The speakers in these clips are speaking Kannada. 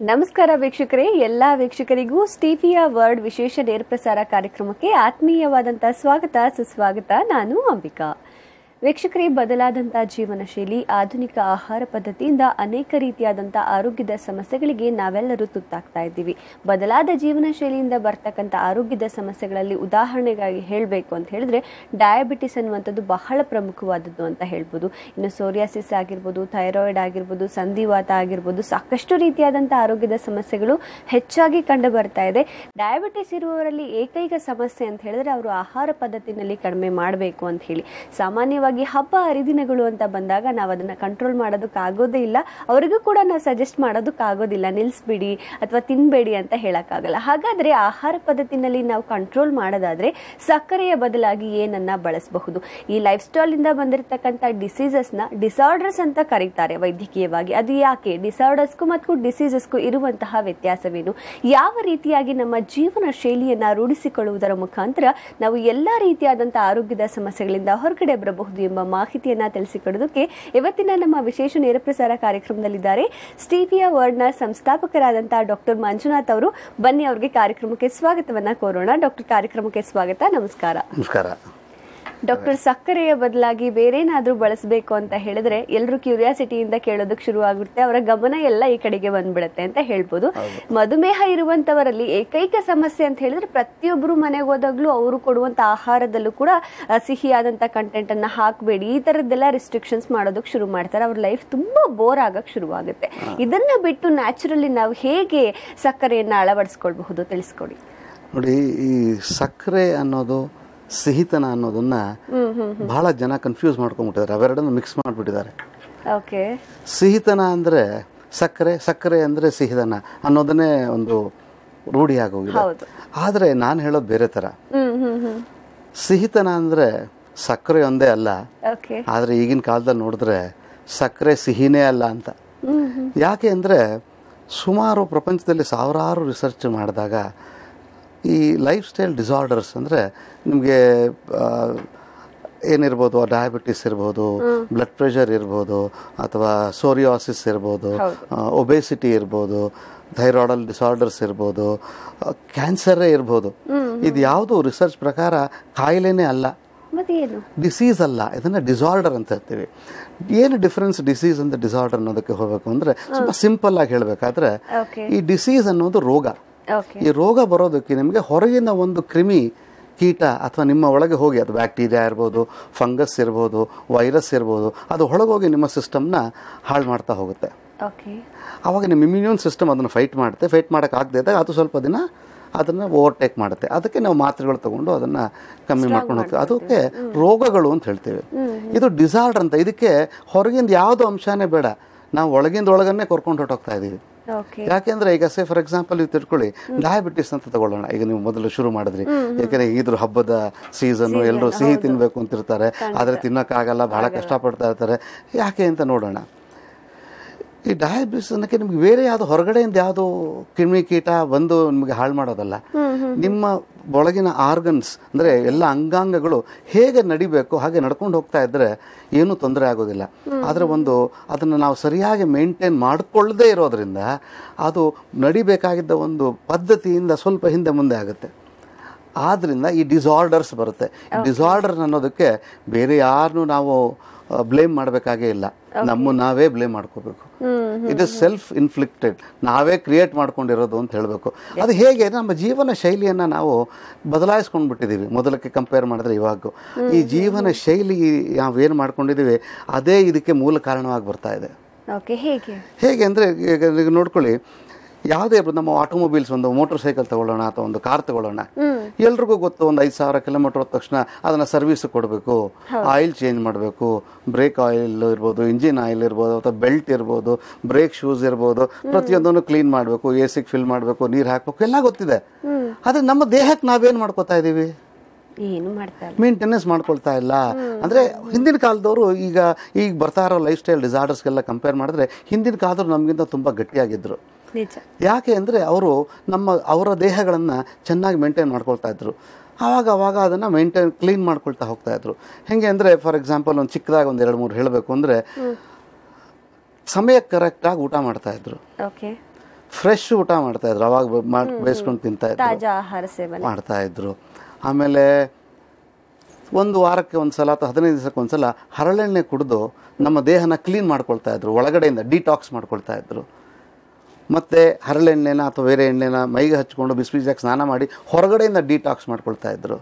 ನಮಸ್ಕಾರ ವೀಕ್ಷಕರೇ, ಎಲ್ಲಾ ವೀಕ್ಷಕರಿಗೂ ಸ್ಟೀಫಿಯಾ ವರ್ಡ್ ವಿಶೇಷ ನೇರಪ್ರಸಾರ ಕಾರ್ಯಕ್ರಮಕ್ಕೆ ಆತ್ಮೀಯವಾದಂತಹ ಸ್ವಾಗತ ಸುಸ್ವಾಗತ. ನಾನು ಅಂಬಿಕಾ. ವೀಕ್ಷಕರೇ, ಬದಲಾದಂತಹ ಜೀವನ ಶೈಲಿ, ಆಧುನಿಕ ಆಹಾರ ಪದ್ಧತಿಯಿಂದ ಅನೇಕ ರೀತಿಯಾದಂತಹ ಆರೋಗ್ಯದ ಸಮಸ್ಯೆಗಳಿಗೆ ನಾವೆಲ್ಲರೂ ತುತ್ತಾಗ್ತಾ ಇದ್ದೀವಿ. ಬದಲಾದ ಜೀವನ ಶೈಲಿಯಿಂದ ಬರ್ತಕ್ಕಂಥ ಆರೋಗ್ಯದ ಸಮಸ್ಯೆಗಳಲ್ಲಿ ಉದಾಹರಣೆಗಾಗಿ ಹೇಳಬೇಕು ಅಂತ ಹೇಳಿದ್ರೆ ಡಯಾಬಿಟಿಸ್ ಅನ್ನುವಂಥದ್ದು ಬಹಳ ಪ್ರಮುಖವಾದದ್ದು ಅಂತ ಹೇಳ್ಬೋದು. ಇನ್ನು ಸೋರಿಯಾಸಿಸ್ ಆಗಿರ್ಬೋದು, ಥೈರಾಯ್ಡ್ ಆಗಿರ್ಬೋದು, ಸಂಧಿವಾತ ಆಗಿರ್ಬೋದು, ಸಾಕಷ್ಟು ರೀತಿಯಾದಂತಹ ಆರೋಗ್ಯದ ಸಮಸ್ಯೆಗಳು ಹೆಚ್ಚಾಗಿ ಕಂಡು ಬರ್ತಾ ಇದೆ. ಡಯಾಬಿಟಿಸ್ ಇರುವವರಲ್ಲಿ ಏಕೈಕ ಸಮಸ್ಯೆ ಅಂತ ಹೇಳಿದ್ರೆ ಅವರು ಆಹಾರ ಪದ್ಧತಿನಲ್ಲಿ ಕಡಿಮೆ ಮಾಡಬೇಕು ಅಂತ ಹೇಳಿ. ಸಾಮಾನ್ಯವಾಗಿ ಹಬ್ಬ ಹರಿದಿನಗಳು ಅಂತ ಬಂದಾಗ ನಾವು ಅದನ್ನ ಕಂಟ್ರೋಲ್ ಮಾಡೋದಕ್ಕಾಗೋದೇ ಇಲ್ಲ. ಅವರಿಗೂ ಕೂಡ ನಾವು ಸಜೆಸ್ಟ್ ಮಾಡೋದಕ್ಕಾಗೋದಿಲ್ಲ, ನಿಲ್ಲಿಸ್ಬಿಡಿ ಅಥವಾ ತಿನ್ಬೇಡಿ ಅಂತ ಹೇಳಕ್ಕಾಗಲ್ಲ. ಹಾಗಾದ್ರೆ ಆಹಾರ ಪದ್ಧತಿನಲ್ಲಿ ನಾವು ಕಂಟ್ರೋಲ್ ಮಾಡೋದಾದ್ರೆ ಸಕ್ಕರೆಯ ಬದಲಾಗಿ ಏನನ್ನ ಬಳಸಬಹುದು? ಈ ಲೈಫ್ ಸ್ಟೈಲ್ ಇಂದ ಬಂದಿರತಕ್ಕಂಥ ಡಿಸೀಸಸ್ ನ ಡಿಸಾರ್ಡರ್ಸ್ ಅಂತ ಕರೀತಾರೆ ವೈದ್ಯಕೀಯವಾಗಿ. ಅದು ಯಾಕೆ? ಡಿಸಾರ್ಡರ್ಸ್ಗೂ ಮತ್ತು ಡಿಸೀಸಸ್ಗೂ ಇರುವಂತಹ ವ್ಯತ್ಯಾಸವೇನು? ಯಾವ ರೀತಿಯಾಗಿ ನಮ್ಮ ಜೀವನ ಶೈಲಿಯನ್ನ ರೂಢಿಸಿಕೊಳ್ಳುವುದರ ಮುಖಾಂತರ ನಾವು ಎಲ್ಲಾ ರೀತಿಯಾದಂತಹ ಆರೋಗ್ಯದ ಸಮಸ್ಯೆಗಳಿಂದ ಹೊರಗಡೆ ಬರಬಹುದು ಎಂಬ ಮಾಹಿತಿಯನ್ನ ತಿಳಿಸಿಕೊಡೋದಕ್ಕೆ ಇವತ್ತಿನ ನಮ್ಮ ವಿಶೇಷ ನೇರಪ್ರಸಾರ ಕಾರ್ಯಕ್ರಮದಲ್ಲಿದ್ದಾರೆ ಸ್ಟೀಫಿಯಾ ವರ್ಡ್ ನ ಸಂಸ್ಥಾಪಕರಾದಂತಹ ಡಾಕ್ಟರ್ ಮಂಜುನಾಥ್ ಅವರು. ಬನ್ನಿ ಅವರಿಗೆ ಕಾರ್ಯಕ್ರಮಕ್ಕೆ ಸ್ವಾಗತವನ್ನ ಕೋರೋಣ. ಡಾಕ್ಟರ್, ಕಾರ್ಯಕ್ರಮಕ್ಕೆ ಸ್ವಾಗತ. ನಮಸ್ಕಾರ. ನಮಸ್ಕಾರ ಡಾಕ್ಟರ್, ಸಕ್ಕರೆಯ ಬದಲಾಗಿ ಬೇರೇನಾದ್ರೂ ಬಳಸಬೇಕು ಅಂತ ಹೇಳಿದ್ರೆ ಎಲ್ಲರೂ ಕ್ಯೂರಿಯಾಸಿಟಿಯಿಂದ ಕೇಳೋದಕ್ಕೆ ಶುರು ಆಗುತ್ತೆ, ಅವರ ಗಮನ ಎಲ್ಲ ಈ ಕಡೆಗೆ ಬಂದ್ಬಿಡುತ್ತೆ ಅಂತ ಹೇಳ್ಬೋದು. ಮಧುಮೇಹ ಇರುವಂತವರಲ್ಲಿ ಏಕೈಕ ಸಮಸ್ಯೆ ಅಂತ ಹೇಳಿದ್ರೆ ಪ್ರತಿಯೊಬ್ಬರು ಮನೆಗೆ ಹೋದಾಗ್ಲೂ ಅವರು ಕೊಡುವಂತ ಆಹಾರದಲ್ಲೂ ಕೂಡ ಸಿಹಿಯಾದಂತ ಕಂಟೆಂಟ್ ಅನ್ನ ಹಾಕಬೇಡಿ, ಈ ತರದ್ದೆಲ್ಲ ರಿಸ್ಟ್ರಿಕ್ಷನ್ಸ್ ಮಾಡೋದಕ್ಕೆ ಶುರು ಮಾಡ್ತಾರೆ. ಅವ್ರ ಲೈಫ್ ತುಂಬಾ ಬೋರ್ ಆಗಕ್ ಶುರು ಆಗುತ್ತೆ. ಇದನ್ನ ಬಿಟ್ಟು ನ್ಯಾಚುರಲಿ ನಾವು ಹೇಗೆ ಸಕ್ಕರೆಯನ್ನ ಅಳವಡಿಸ್ಕೊಳ್ಬಹುದು ತಿಳಿಸ್ಕೊಡಿ. ನೋಡಿ, ಈ ಸಕ್ಕರೆ ಅನ್ನೋದು ಸಿಹಿತನ ಅನ್ನೋದನ್ನ ಬಹಳ ಜನ ಕನ್ಫ್ಯೂಸ್ ಮಾಡ್ಕೊಂಡ್ಬಿಟ್ಟಿದ್ದಾರೆ, ಅವೆರಡನ್ನು ಮಿಕ್ಸ್ ಮಾಡಿಬಿಟ್ಟಿದ್ದಾರೆ. ಸಿಹಿತನ ಅಂದ್ರೆ ಸಕ್ಕರೆ, ಸಕ್ಕರೆ ಅಂದ್ರೆ ಸಿಹಿತನ ಅನ್ನೋದನ್ನೇ ಒಂದು ರೂಢಿ ಆಗೋಗಿದೆ. ಆದ್ರೆ ನಾನು ಹೇಳೋದು ಬೇರೆ ತರ. ಸಿಹಿತನ ಅಂದ್ರೆ ಸಕ್ಕರೆ ಒಂದೇ ಅಲ್ಲ, ಆದ್ರೆ ಈಗಿನ ಕಾಲದಲ್ಲಿ ನೋಡಿದ್ರೆ ಸಕ್ಕರೆ ಸಿಹಿನೇ ಅಲ್ಲ ಅಂತ. ಯಾಕೆ ಅಂದ್ರೆ ಸುಮಾರು ಪ್ರಪಂಚದಲ್ಲಿ ಸಾವಿರಾರು ರಿಸರ್ಚ್ ಮಾಡಿದಾಗ ಈ ಲೈಫ್ ಸ್ಟೈಲ್ ಡಿಸಾರ್ಡರ್ಸ್ ಅಂದರೆ ನಿಮಗೆ ಏನಿರ್ಬೋದು, ಡಯಾಬಿಟಿಸ್ ಇರ್ಬೋದು, ಬ್ಲಡ್ ಪ್ರೆಷರ್ ಇರ್ಬೋದು, ಅಥವಾ ಸೋರಿಯಾಸಿಸ್ ಇರ್ಬೋದು, ಒಬೆಸಿಟಿ ಇರ್ಬೋದು, ಥೈರಾಯ್ಡಲ್ ಡಿಸಾರ್ಡರ್ಸ್ ಇರ್ಬೋದು, ಕ್ಯಾನ್ಸರೇ ಇರ್ಬೋದು. ಇದು ಯಾವುದು ರಿಸರ್ಚ್ ಪ್ರಕಾರ ಕಾಯಿಲೆನೇ ಅಲ್ಲ, ಡಿಸೀಸ್ ಅಲ್ಲ, ಇದನ್ನ ಡಿಸಾರ್ಡರ್ ಅಂತ ಹೇಳ್ತೀವಿ. ಏನು ಡಿಫರೆನ್ಸ್ ಡಿಸೀಸ್ ಅಂತ ಡಿಸಾರ್ಡರ್ ಅನ್ನೋದಕ್ಕೆ ಹೋಗಬೇಕು ಅಂದ್ರೆ ಸ್ವಲ್ಪ ಸಿಂಪಲ್ ಆಗಿ ಹೇಳಬೇಕಾದ್ರೆ ಈ ಡಿಸೀಸ್ ಅನ್ನೋದು ರೋಗ. ಈ ರೋಗ ಬರೋದಕ್ಕೆ ನಿಮಗೆ ಹೊರಗಿನ ಒಂದು ಕ್ರಿಮಿ ಕೀಟ ಅಥವಾ ನಿಮ್ಮ ಒಳಗೆ ಹೋಗಿ, ಅದು ಬ್ಯಾಕ್ಟೀರಿಯಾ ಇರ್ಬೋದು, ಫಂಗಸ್ ಇರ್ಬೋದು, ವೈರಸ್ ಇರ್ಬೋದು, ಅದು ಒಳಗೋಗಿ ನಿಮ್ಮ ಸಿಸ್ಟಮ್ನ ಹಾಳು ಮಾಡ್ತಾ ಹೋಗುತ್ತೆ. ಆವಾಗ ನಿಮ್ಮ ಇಮ್ಯೂನ್ ಸಿಸ್ಟಮ್ ಅದನ್ನು ಫೈಟ್ ಮಾಡುತ್ತೆ. ಫೈಟ್ ಮಾಡೋಕ್ಕಾಗದೇ ಇದ್ದಾಗ ಅದು ಸ್ವಲ್ಪ ದಿನ ಅದನ್ನು ಓವರ್ಟೇಕ್ ಮಾಡುತ್ತೆ. ಅದಕ್ಕೆ ನಾವು ಮಾತ್ರೆಗಳು ತಗೊಂಡು ಅದನ್ನು ಕಮ್ಮಿ ಮಾಡ್ಕೊಂಡು ಹೋಗ್ತೀವಿ. ಅದಕ್ಕೆ ರೋಗಗಳು ಅಂತ ಹೇಳ್ತೀವಿ. ಇದು ಡಿಸಾರ್ಡರ್ ಅಂತ. ಇದಕ್ಕೆ ಹೊರಗಿಂದ ಯಾವುದೋ ಅಂಶನೇ ಬೇಡ, ನಾವು ಒಳಗಿಂದ ಒಳಗನ್ನೇ ಕರ್ಕೊಂಡು ಹೊರಟೋಗ್ತಾ ಇದ್ದೀವಿ. ಯಾಕೆಂದ್ರೆ ಈಗ ಫಾರ್ ಎಕ್ಸಾಂಪಲ್ ನೀವು ತಿಳ್ಕೊಳ್ಳಿ, ಡಯಾಬಿಟಿಸ್ ಅಂತ ತಗೊಳ್ಳೋಣ. ಈಗ ನೀವು ಮೊದಲು ಶುರು ಮಾಡಿದ್ರಿ, ಯಾಕಂದ್ರೆ ಇದ್ರ ಹಬ್ಬದ ಸೀಸನ್, ಎಲ್ಲರೂ ಸಿಹಿ ತಿನ್ಬೇಕು ಅಂತಿರ್ತಾರೆ, ಆದ್ರೆ ತಿನ್ನಕ್ಕಾಗಲ್ಲ, ಬಹಳ ಕಷ್ಟಪಡ್ತಾ ಇರ್ತಾರೆ. ಯಾಕೆ ಅಂತ ನೋಡೋಣ. ಈ ಡಯಾಬಿಟಿಸ್ ಅನ್ನಕ್ಕೆ ನಿಮ್ಗೆ ಬೇರೆ ಯಾವುದು ಹೊರಗಡೆಯಿಂದ ಯಾವುದು ಕ್ರಿಮಿ ಕೀಟ ಬಂದು ನಿಮಗೆ ಹಾಳು ಮಾಡೋದಲ್ಲ. ನಿಮ್ಮ ಒಳಗಿನ ಆರ್ಗನ್ಸ್ ಅಂದ್ರೆ ಎಲ್ಲ ಅಂಗಾಂಗಗಳು ಹೇಗೆ ನಡಿಬೇಕು ಹಾಗೆ ನಡ್ಕೊಂಡು ಹೋಗ್ತಾ ಇದ್ರೆ ಏನೂ ತೊಂದರೆ ಆಗೋದಿಲ್ಲ. ಆದರೆ ಅದನ್ನು ನಾವು ಸರಿಯಾಗಿ ಮೇಂಟೈನ್ ಮಾಡಿಕೊಳ್ಳದೇ ಇರೋದ್ರಿಂದ ಅದು ನಡಿಬೇಕಾಗಿದ್ದ ಒಂದು ಪದ್ಧತಿಯಿಂದ ಸ್ವಲ್ಪ ಹಿಂದೆ ಮುಂದೆ ಆಗುತ್ತೆ. ಆದ್ರಿಂದ ಈ ಡಿಸಾರ್ಡರ್ಸ್ ಬರುತ್ತೆ. ಡಿಸಾರ್ಡರ್ ಅನ್ನೋದಕ್ಕೆ ಬೇರೆ ಯಾರನ್ನು ನಾವು ಬ್ಲೇಮ್ ಮಾಡಬೇಕಾಗೇ ಇಲ್ಲ, ನಾವೇ ಬ್ಲೇಮ್ ಮಾಡ್ಕೋಬೇಕು. ಇಟ್ ಇಸ್ ಸೆಲ್ಫ್ ಇನ್ಫ್ಲಿಕ್ಟೆಡ್, ನಾವೇ ಕ್ರಿಯೇಟ್ ಮಾಡ್ಕೊಂಡಿರೋದು ಅಂತ ಹೇಳಬೇಕು. ಅದು ಹೇಗೆ ನಮ್ಮ ಜೀವನ ಶೈಲಿಯನ್ನು ನಾವು ಬದಲಾಯಿಸ್ಕೊಂಡು ಬಿಟ್ಟಿದ್ದೀವಿ ಮೊದಲಕ್ಕೆ ಕಂಪೇರ್ ಮಾಡಿದ್ರೆ. ಇವಾಗ ಈ ಜೀವನ ಶೈಲಿ ನಾವೇನು ಮಾಡ್ಕೊಂಡಿದ್ದೀವಿ ಅದೇ ಇದಕ್ಕೆ ಮೂಲ ಕಾರಣವಾಗಿ ಬರ್ತಾ ಇದೆ. ಹೇಗೆ ಅಂದರೆ ಈಗ ನೋಡ್ಕೊಳ್ಳಿ, ಯಾವುದೇ ನಮ್ಮ ಆಟೋಮೊಬೈಲ್ಸ್, ಒಂದು ಮೋಟರ್ ಸೈಕಲ್ ತಗೊಳ್ಳೋಣ ಅಥವಾ ಒಂದು ಕಾರ್ ತಗೊಳ್ಳೋಣ, ಎಲ್ರಿಗೂ ಗೊತ್ತು ಒಂದು 5,000 ಕಿಲೋಮೀಟರ್ ಹೋದ ತಕ್ಷಣ ಅದನ್ನ ಸರ್ವಿಸ್ ಕೊಡಬೇಕು, ಆಯಿಲ್ ಚೇಂಜ್ ಮಾಡಬೇಕು, ಬ್ರೇಕ್ ಆಯಿಲ್ ಇರ್ಬೋದು, ಇಂಜಿನ್ ಆಯಿಲ್ ಇರ್ಬೋದು, ಅಥವಾ ಬೆಲ್ಟ್ ಇರ್ಬೋದು, ಬ್ರೇಕ್ ಶೂಸ್ ಇರ್ಬೋದು, ಪ್ರತಿಯೊಂದನ್ನು ಕ್ಲೀನ್ ಮಾಡಬೇಕು, ಎಸಿಗೆ ಫಿಲ್ ಮಾಡಬೇಕು, ನೀರು ಹಾಕಬೇಕು, ಎಲ್ಲ ಗೊತ್ತಿದೆ. ಆದ್ರೆ ನಮ್ಮ ದೇಹಕ್ಕೆ ನಾವೇನು ಮಾಡ್ಕೋತಾ ಇದ್ದೀವಿ? ಮೇಂಟೆನೆನ್ಸ್ ಮಾಡ್ಕೊಳ್ತಾ ಇಲ್ಲ. ಅಂದ್ರೆ ಹಿಂದಿನ ಕಾಲದವರು ಈಗ ಬರ್ತಾ ಇರೋ ಲೈಫ್ ಸ್ಟೈಲ್ ಡಿಸಾರ್ಡರ್ಸ್ಗೆಲ್ಲ ಕಂಪೇರ್ ಮಾಡಿದ್ರೆ ಹಿಂದಿನ ಕಾಲದವ್ರು ನಮಗಿಂತ ತುಂಬಾ ಗಟ್ಟಿಯಾಗಿದ್ರು. ಯಾಕೆ ಅಂದರೆ ಅವರ ದೇಹಗಳನ್ನು ಚೆನ್ನಾಗಿ ಮೇಂಟೈನ್ ಮಾಡ್ಕೊಳ್ತಾ ಇದ್ರು. ಆವಾಗ ಅದನ್ನು ಕ್ಲೀನ್ ಮಾಡ್ಕೊಳ್ತಾ ಹೋಗ್ತಾ ಇದ್ರು. ಹೆಂಗೆ ಅಂದರೆ ಫಾರ್ ಎಕ್ಸಾಂಪಲ್ ಒಂದು ಚಿಕ್ಕದಾಗಿ ಒಂದು 2-3 ಹೇಳಬೇಕು ಅಂದರೆ, ಸಮಯಕ್ಕೆ ಕರೆಕ್ಟಾಗಿ ಊಟ ಮಾಡ್ತಾ ಇದ್ರು. ಫ್ರೆಶ್ ಊಟ ಮಾಡ್ತಾ ಇದ್ರು, ಅವಾಗ ಬೇಯಿಸ್ಕೊಂಡು ತಿಂತಾ ಇದ್ರು, ತಾಜಾ ಆಹಾರ ಸೇವನೆ ಮಾಡ್ತಾ ಇದ್ರು. ಆಮೇಲೆ ಒಂದು ವಾರಕ್ಕೆ ಒಂದ್ಸಲ ಅಥವಾ 15 ದಿವಸಕ್ಕೆ ಒಂದ್ಸಲ ಹರಳೆಣ್ಣೆ ಕುಡಿದು ನಮ್ಮ ದೇಹನ ಕ್ಲೀನ್ ಮಾಡ್ಕೊಳ್ತಾ ಇದ್ರು, ಒಳಗಡೆಯಿಂದ ಡಿಟಾಕ್ಸ್ ಮಾಡ್ಕೊಳ್ತಾ ಇದ್ರು. ಮತ್ತು ಹರಳೆಣ್ಣೆನ ಅಥವಾ ಬೇರೆ ಎಣ್ಣೆನ ಮೈಗೆ ಹಚ್ಕೊಂಡು ಬಿಸಿ ಬಿಸಿಯಾಗಿ ಸ್ನಾನ ಮಾಡಿ ಹೊರಗಡೆಯಿಂದ ಡಿಟಾಕ್ಸ್ ಮಾಡ್ಕೊಳ್ತಾ ಇದ್ರು.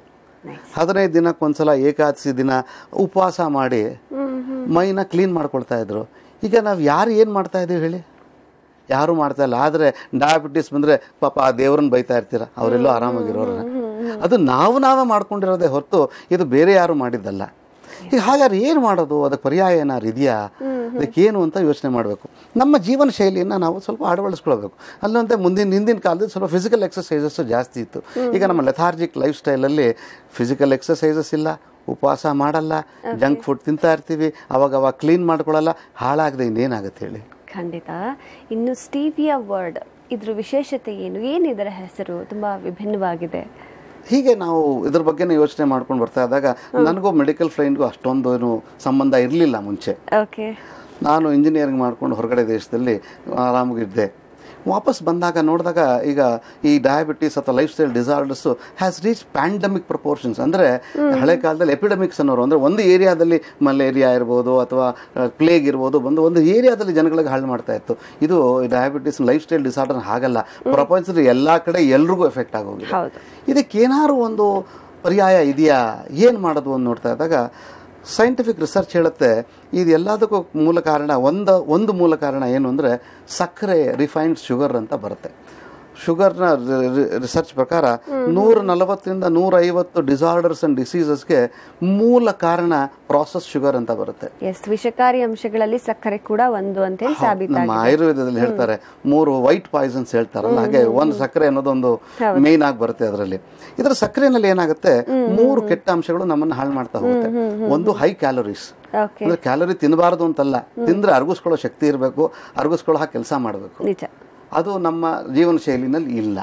15 ದಿನಕ್ಕೊಂದ್ಸಲ ಏಕಾದಶಿ ದಿನ ಉಪವಾಸ ಮಾಡಿ ಮೈನ ಕ್ಲೀನ್ ಮಾಡ್ಕೊಳ್ತಾ ಇದ್ರು. ಈಗ ನಾವು ಯಾರು ಏನು ಮಾಡ್ತಾ ಇದ್ದೀವಿ ಹೇಳಿ? ಯಾರೂ ಮಾಡ್ತಾ ಇಲ್ಲ. ಆದರೆ ಡಯಾಬಿಟಿಸ್ ಬಂದರೆ ಪಾಪ ಆ ದೇವ್ರನ್ನ ಬೈತಾ ಇರ್ತೀರ, ಅವರೆಲ್ಲೋ ಆರಾಮಾಗಿರೋರನ್ನ. ಅದು ನಾವೇ ಮಾಡ್ಕೊಂಡಿರೋದೇ ಹೊರತು ಇದು ಬೇರೆ ಯಾರು ಮಾಡಿದ್ದಲ್ಲ. ಈಗ ಹಾಗಾದ್ರೆ ಏನು ಮಾಡೋದು? ಅದಕ್ಕೆ ಪರ್ಯಾಯ ಏನಾದ್ರು ಇದೆಯಾ? ಅದಕ್ಕೇನು ಅಂತ ಯೋಚನೆ ಮಾಡಬೇಕು. ನಮ್ಮ ಜೀವನ ಶೈಲಿಯನ್ನು ನಾವು ಸ್ವಲ್ಪ ಅಳವಡಿಸ್ಕೊಳ್ಬೇಕು. ಅಲ್ಲಂತೆ ಹಿಂದಿನ ಕಾಲದಲ್ಲಿ ಸ್ವಲ್ಪ ಫಿಸಿಕಲ್ ಎಕ್ಸಸೈಸಸ್ಸು ಜಾಸ್ತಿ ಇತ್ತು. ಈಗ ನಮ್ಮ ಲೆಥಾರ್ಜಿಕ್ ಲೈಫ್ ಸ್ಟೈಲಲ್ಲಿ ಫಿಸಿಕಲ್ ಎಕ್ಸಸೈಸಸ್ ಇಲ್ಲ, ಉಪವಾಸ ಮಾಡಲ್ಲ, ಜಂಕ್ ಫುಡ್ ತಿಂತಾ ಇರ್ತೀವಿ, ಅವಾಗ ಕ್ಲೀನ್ ಮಾಡ್ಕೊಳ್ಳಲ್ಲ. ಹಾಳಾಗದೆ ಇನ್ನೇನಾಗುತ್ತೆ ಹೇಳಿ? ಖಂಡಿತ. ಇನ್ನು ಸ್ಟೀವಿಯಾ ವರ್ಡ್, ಇದ್ರ ವಿಶೇಷತೆ ಏನು ಇದರ ಹೆಸರು? ತುಂಬಾ ವಿಭಿನ್ನವಾಗಿದೆ. ಹೀಗೆ ನಾವು ಇದ್ರ ಬಗ್ಗೆನೇ ಯೋಚನೆ ಮಾಡ್ಕೊಂಡು ಬರ್ತಾ ಇದ್ದಾಗ ನನಗೂ ಮೆಡಿಕಲ್ ಫೀಲ್ಡ್ಗೂ ಅಷ್ಟೊಂದು ಏನು ಸಂಬಂಧ ಇರಲಿಲ್ಲ ಮುಂಚೆ. ನಾನು ಇಂಜಿನಿಯರಿಂಗ್ ಮಾಡ್ಕೊಂಡು ಹೊರಗಡೆ ದೇಶದಲ್ಲಿ ಆರಾಮಾಗಿದ್ದೆ. ವಾಪಸ್ ಬಂದಾಗ ನೋಡಿದಾಗ ಈಗ ಈ ಡಯಾಬಿಟೀಸ್ ಅಥವಾ life style disorders has reach pandemic proportions. ಅಂದರೆ ಹಳೆ ಕಾಲದಲ್ಲಿ ಎಪಿಡೆಮಿಕ್ಸ್ ಅನ್ನೋರು, ಅಂದರೆ ಒಂದು ಏರಿಯಾದಲ್ಲಿ ಮಲೇರಿಯಾ ಇರ್ಬೋದು ಅಥವಾ ಪ್ಲೇಗ್ ಇರ್ಬೋದು ಬಂದು ಒಂದು ಏರಿಯಾದಲ್ಲಿ ಜನಗಳಿಗೆ ಹಾಳು ಮಾಡ್ತಾ ಇತ್ತು. ಇದು ಡಯಾಬಿಟೀಸ್ ಲೈಫ್ ಸ್ಟೈಲ್ ಡಿಸಾರ್ಡರ್ ಹಾಗಲ್ಲ, ಪ್ರಪಂಚದ ಎಲ್ಲ ಕಡೆ ಎಲ್ರಿಗೂ ಎಫೆಕ್ಟ್ ಆಗೋಗಿದೆ. ಇದಕ್ಕೇನಾದ್ರು ಒಂದು ಪರ್ಯಾಯ ಇದೆಯಾ, ಏನು ಮಾಡೋದು ಅಂತ ನೋಡ್ತಾ ಇದ್ದಾಗ ಸೈಂಟಿಫಿಕ್ ರಿಸರ್ಚ್ ಹೇಳುತ್ತೆ ಇದು ಎಲ್ಲದಕ್ಕೂ ಮೂಲ ಕಾರಣ ಒಂದು ಮೂಲ ಕಾರಣ ಏನು ಅಂದರೆ ಸಕ್ಕರೆ, ರಿಫೈನ್ಡ್ ಶುಗರ್ ಅಂತ ಬರುತ್ತೆ. ಶುಗರ್ನ ರಿಸರ್ಚ್ ಪ್ರಕಾರ 140ರಿಂದ 150 ಡಿಸಾರ್ಡರ್ಸ್ ಅಂಡ್ ಡಿಸೀಸಸ್ಗೆ ಮೂಲ ಕಾರಣ ಪ್ರಾಸೆಸ್ ಶುಗರ್ ಅಂತ ಬರುತ್ತೆ. ವಿಷಕಾರಿ ಅಂಶಗಳಲ್ಲಿ ಸಕ್ಕರೆ ಕೂಡ ಒಂದು ಅಂತ ಹೇಳಿ ಸಾಬೀತಾಗಿದೆ. ನಮ್ಮ ಆಯುರ್ವೇದದಲ್ಲಿ ಹೇಳ್ತಾರೆ 3 ವೈಟ್ ಪಾಯ್ಸನ್ಸ್ ಹೇಳ್ತಾರಲ್ಲ, ಹಾಗೆ ಒಂದು ಸಕ್ಕರೆ ಅನ್ನೋದೊಂದು ಮೇನ್ ಆಗಿ ಬರುತ್ತೆ ಅದರಲ್ಲಿ. ಇದರ ಸಕ್ಕರೆನಲ್ಲಿ ಏನಾಗುತ್ತೆ, 3 ಕೆಟ್ಟ ಅಂಶಗಳು ನಮ್ಮನ್ನು ಹಾಳು ಮಾಡ್ತಾ ಹೋಗುತ್ತೆ. ಒಂದು ಹೈ ಕ್ಯಾಲೋರೀಸ್, ಅಂದ್ರೆ ಕ್ಯಾಲೋರಿ ತಿನ್ನಬಾರದು ಅಂತಲ್ಲ, ತಿಂದ್ರೆ ಅರಗಿಸ್ಕೊಳ್ಳೋ ಶಕ್ತಿ ಇರಬೇಕು, ಅರಗಿಸ್ಕೊಳ್ಳೋ ಹಾಗೆ ಕೆಲಸ ಮಾಡಬೇಕು, ಅದು ನಮ್ಮ ಜೀವನ ಶೈಲಿನಲ್ಲಿ ಇಲ್ಲ.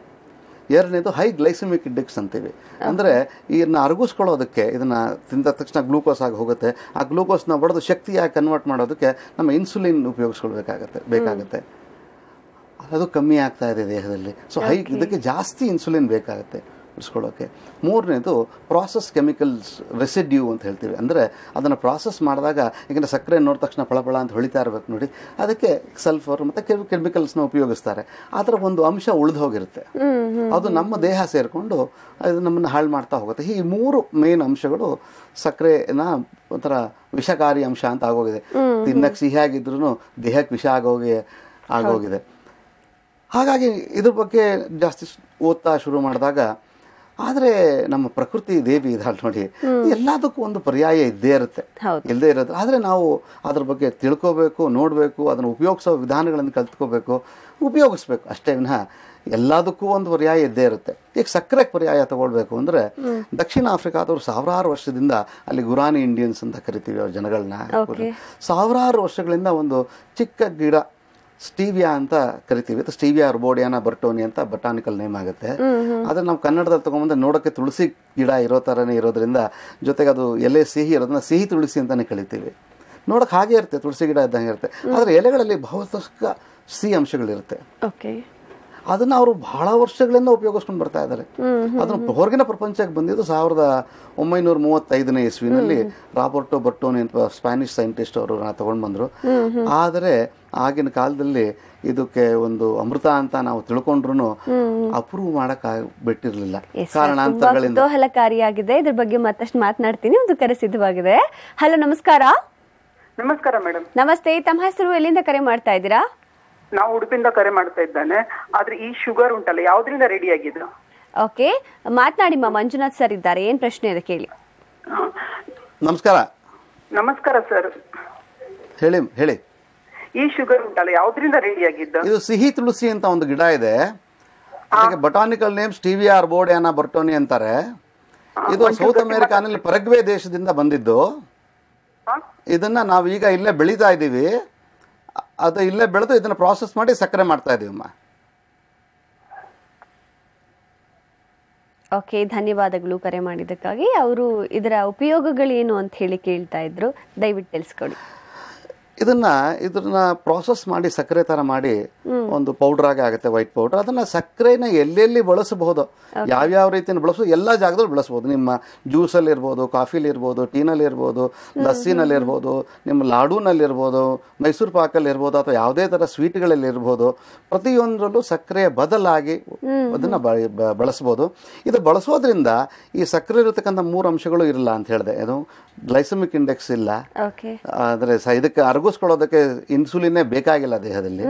ಎರಡನೇದು ಹೈ ಗ್ಲೈಸಮಿಕ್ ಇಂಡೆಕ್ಸ್ ಅಂತೀವಿ, ಅಂದರೆ ಇದನ್ನ ಅರಗಿಸ್ಕೊಳ್ಳೋದಕ್ಕೆ, ಇದನ್ನು ತಿಂದ ತಕ್ಷಣ ಗ್ಲೂಕೋಸ್ ಆಗಿ ಹೋಗುತ್ತೆ, ಆ ಗ್ಲೂಕೋಸ್ನ ಬಡಿದು ಶಕ್ತಿಯಾಗಿ ಕನ್ವರ್ಟ್ ಮಾಡೋದಕ್ಕೆ ನಮ್ಮ ಇನ್ಸುಲಿನ್ ಬೇಕಾಗುತ್ತೆ. ಅದು ಕಮ್ಮಿ ಆಗ್ತಾ ಇದೆ ದೇಹದಲ್ಲಿ. ಸೊ ಇದಕ್ಕೆ ಜಾಸ್ತಿ ಇನ್ಸುಲಿನ್ ಬೇಕಾಗುತ್ತೆ ಇರಿಸ್ಕೊಳ್ಳೋಕ್ಕೆ. ಮೂರನೇದು ಪ್ರಾಸೆಸ್ ಕೆಮಿಕಲ್ಸ್ ರೆಸಿಡ್ಯೂ ಅಂತ ಹೇಳ್ತೀವಿ, ಅಂದರೆ ಅದನ್ನು ಪ್ರಾಸೆಸ್ ಮಾಡಿದಾಗ, ಯಾಕೆಂದರೆ ಸಕ್ಕರೆ ನೋಡಿದ ತಕ್ಷಣ ಫಳಫಳ ಅಂತ ಹೊಳಿತಾ ಇರಬೇಕು ನೋಡಿ, ಅದಕ್ಕೆ ಸಲ್ಫರ್ ಮತ್ತು ಕೆಮಿಕಲ್ಸ್ನ ಉಪಯೋಗಿಸ್ತಾರೆ. ಅದರ ಒಂದು ಅಂಶ ಉಳಿದು ಹೋಗಿರುತ್ತೆ, ಅದು ನಮ್ಮ ದೇಹ ಸೇರಿಕೊಂಡು ಅದು ನಮ್ಮನ್ನು ಹಾಳು ಮಾಡ್ತಾ ಹೋಗುತ್ತೆ. ಈ 3 ಮೇನ್ ಅಂಶಗಳು ಸಕ್ಕರೆನ ಒಂಥರ ವಿಷಕಾರಿ ಅಂಶ ಅಂತ ಆಗೋಗಿದೆ. ತಿನ್ನಕ್ಕೆ ಸಿಹಿಯಾಗಿದ್ರೂ ದೇಹಕ್ಕೆ ವಿಷ ಆಗೋಗಿದೆ. ಹಾಗಾಗಿ ಇದ್ರ ಬಗ್ಗೆ ಜಾಸ್ತಿ ಓದ್ತಾ ಶುರು ಮಾಡಿದಾಗ, ಆದರೆ ನಮ್ಮ ಪ್ರಕೃತಿ ದೇವಿ ಇದಾಳೆ ನೋಡಿ, ಎಲ್ಲದಕ್ಕೂ ಒಂದು ಪರ್ಯಾಯ ಇಲ್ಲದೇ ಇರೋದು. ಆದರೆ ನಾವು ಅದ್ರ ಬಗ್ಗೆ ತಿಳ್ಕೋಬೇಕು, ನೋಡಬೇಕು, ಅದನ್ನು ಉಪಯೋಗಿಸೋ ವಿಧಾನಗಳನ್ನು ಕಲ್ತ್ಕೋಬೇಕು, ಉಪಯೋಗಿಸ್ಬೇಕು ಅಷ್ಟೇ ವಿನಃ ಎಲ್ಲದಕ್ಕೂ ಒಂದು ಪರ್ಯಾಯ ಇದ್ದೇ ಇರುತ್ತೆ. ಈಗ ಸಕ್ಕರೆಗೆ ಪರ್ಯಾಯ ತಗೊಳ್ಬೇಕು ಅಂದರೆ ದಕ್ಷಿಣ ಆಫ್ರಿಕಾದವರು ಸಾವಿರಾರು ವರ್ಷದಿಂದ, ಅಲ್ಲಿ ಗುರಾನಿ ಇಂಡಿಯನ್ಸ್ ಅಂತ ಕರಿತೀವಿ ಅವ್ರ ಜನಗಳನ್ನ, ಸಾವಿರಾರು ವರ್ಷಗಳಿಂದ ಒಂದು ಚಿಕ್ಕ ಗಿಡ ಸ್ಟೀವಿಯಾ ಅಂತ ಕರಿತೀವಿ. ಸ್ಟೀವಿಯಾ ಅರ್ಬೋಡಿಯಾನಾ ಬರ್ಟೋನಿ ಅಂತ ಬಟಾನಿಕಲ್ ನೇಮ್ ಆಗುತ್ತೆ. ಅದನ್ನ ನಾವು ಕನ್ನಡದಲ್ಲಿ ತಗೊಂಡ್ಬಂದ್ರೆ ನೋಡೋಕ್ಕೆ ತುಳಸಿ ಗಿಡ ಇರೋ ಥರನೇ ಇರೋದ್ರಿಂದ, ಜೊತೆಗೆ ಅದು ಎಲೆ ಸಿಹಿ ಇರೋದನ್ನ ಸಿಹಿ ತುಳಸಿ ಅಂತಾನೆ ಕಳಿತೀವಿ. ನೋಡೋಕೆ ಹಾಗೆ ಇರುತ್ತೆ, ತುಳಸಿ ಗಿಡ ಇದ್ದಂಗೆ ಇರುತ್ತೆ. ಆದರೆ ಎಲೆಗಳಲ್ಲಿ ಬಹುತೇಕ ಸಿಹಿ ಅಂಶಗಳಿರುತ್ತೆ. ಅದನ್ನು ಅವರು ಬಹಳ ವರ್ಷಗಳಿಂದ ಉಪಯೋಗಿಸ್ಕೊಂಡು ಬರ್ತಾ ಇದ್ದಾರೆ. ಅದನ್ನು ಹೊರಗಿನ ಪ್ರಪಂಚಕ್ಕೆ ಬಂದಿದ್ದು 1935ನೇ ಇಸ್ವಿನಲ್ಲಿ ರಾಬರ್ಟೋ ಬರ್ಟೋನಿ ಅಂತ ಸ್ಪ್ಯಾನಿಷ್ ಸೈಂಟಿಸ್ಟ್ ಅವರು ತಗೊಂಡು ಬಂದರು. ಆದರೆ ಆಗಿನ ಕಾಲದಲ್ಲಿ ಇದಕ್ಕೆ ಒಂದು ಅಮೃತ ಅಂತ ನಾವು ತಿಳ್ಕೊಂಡ್ರು ಅಪ್ರೂವ್ ಮಾಡಕ್ ಬಿಟ್ಟಿರ್ಲಿಲ್ಲ ಕಾರಣಾಂತರಗಳಿಂದ. ಕುತೂಹಲಕಾರಿಯಾಗಿದೆ, ಇದ್ರ ಬಗ್ಗೆ ಮತ್ತಷ್ಟು ಮಾತನಾಡ್ತೀನಿ. ಒಂದು ಕರೆ ಸಿದ್ಧವಾಗಿದೆ. ಹಲೋ, ನಮಸ್ಕಾರ. ನಮಸ್ಕಾರ ಮೇಡಮ್. ನಮಸ್ತೆ, ತಮ್ಮ ಹೆಸರು, ಎಲ್ಲಿಂದ ಕರೆ ಮಾಡ್ತಾ ಇದ್ದೀರಾ? ನಾವು ಉಡುಪಿಯಿಂದ ಕರೆ ಮಾಡ್ತಾ ಇದ್ದಾನೆ. ಆದ್ರೆ ಈ ಶುಗರ್ ಉಂಟಲ್ಲ, ಯಾವ್ದ್ರಿಂದ ರೆಡಿ ಆಗಿದೆ? ಓಕೆ, ಮಾತನಾಡಿ. ಮಂಜುನಾಥ್ ಸರ್ ಇದ್ದಾರೆ, ಏನ್ ಪ್ರಶ್ನೆ ಇದೆ ಕೇಳಿ. ನಮಸ್ಕಾರ. ನಮಸ್ಕಾರ ಸರ್, ಹೇಳಿ. ಈ ಶುಗರ್ ಉಂಟಲ್ಲ, ಯಾವ್ದ್ರಿಂದ ರೆಡಿ ಆಗಿದ್ದು? ಇದು ಸಿಹಿ ತುಳಸಿ ಅಂತ ಒಂದು ಗಿಡ ಇದೆ, ಅದಕ್ಕೆ botanical name stevia rebaudiana Bertoni ಅಂತಾರೆ. ಇದು ಸೌತ್ ಅಮೆರಿಕಾನಲ್ಲಿ ಪರಗ್ವೆ ದೇಶದಿಂದ ಬಂದಿದ್ದು. ಇದನ್ನ ನಾವು ಈಗ ಇಲ್ಲೇ ಬೆಳೀತಾ ಇದ್ದೀವಿ. ಅದು ಇಲ್ಲೇ ಬೆಳೆದು ಇದನ್ನ ಪ್ರಾಸೆಸ್ ಮಾಡಿ ಸಕ್ಕರೆ ಮಾಡ್ತಾ ಇದೀವಮ್ಮ. ಓಕೆ, ಧನ್ಯವಾದಗಳು ಕರೆ ಮಾಡಿದ್ದಕ್ಕಾಗಿ. ಅವರು ಇದರ ಉಪಯೋಗಗಳೇನು ಅಂತ ಹೇಳಿ ಕೇಳ್ತಾ ಇದ್ರು, ದಯವಿಟ್ಟು ತಿಳಿಸ್ಕೊಡಿ. ಇದನ್ನ ಪ್ರಾಸೆಸ್ ಮಾಡಿ ಸಕ್ಕರೆ ತರ ಮಾಡಿ ಒಂದು ಪೌಡರ್ ಆಗಿ ಆಗುತ್ತೆ, ವೈಟ್ ಪೌಡರ್. ಅದನ್ನ ಸಕ್ಕರೆನ ಎಲ್ಲೆಲ್ಲಿ ಬಳಸಬಹುದು, ಯಾವ್ಯಾವ ರೀತಿಯಲ್ಲಿ ಬಳಸಬಹುದು, ಎಲ್ಲಾ ಜಾಗದಲ್ಲಿ ಬಳಸಬಹುದು. ನಿಮ್ಮ ಜ್ಯೂಸಲ್ಲಿ ಇರ್ಬೋದು, ಕಾಫಿಲಿ ಇರ್ಬೋದು, ಟೀನಲ್ಲಿ ಇರ್ಬೋದು, ಲಸ್ಸಿನಲ್ಲಿ ಇರ್ಬೋದು, ನಿಮ್ಮ ಲಾಡೂನಲ್ಲಿ ಇರ್ಬೋದು, ಮೈಸೂರು ಪಾಕಲ್ಲಿ ಇರ್ಬೋದು, ಅಥವಾ ಯಾವುದೇ ತರ ಸ್ವೀಟ್ಗಳಲ್ಲಿ ಇರ್ಬೋದು. ಪ್ರತಿಯೊಂದರಲ್ಲೂ ಸಕ್ಕರೆಯ ಬದಲಾಗಿ ಅದನ್ನ ಬಳಸಬಹುದು. ಇದು ಬಳಸೋದ್ರಿಂದ ಈ ಸಕ್ಕರೆ ಇರತಕ್ಕಂಥ 3 ಅಂಶಗಳು ಇರಲ್ಲ ಅಂತ ಹೇಳಿದೆ. ಏನು ಗ್ಲೈಸಮಿಕ್ ಇಂಡೆಕ್ಸ್ ಇಲ್ಲ, ಅಂದ್ರೆ ಇದಕ್ಕೆ ಅರಗಿಸ್ಕೊಳ್ಳೋದಕ್ಕೆ ಇನ್ಸುಲಿನ್ನೇ ಬೇಕಾಗಿಲ್ಲ ದೇಹದಲ್ಲಿ.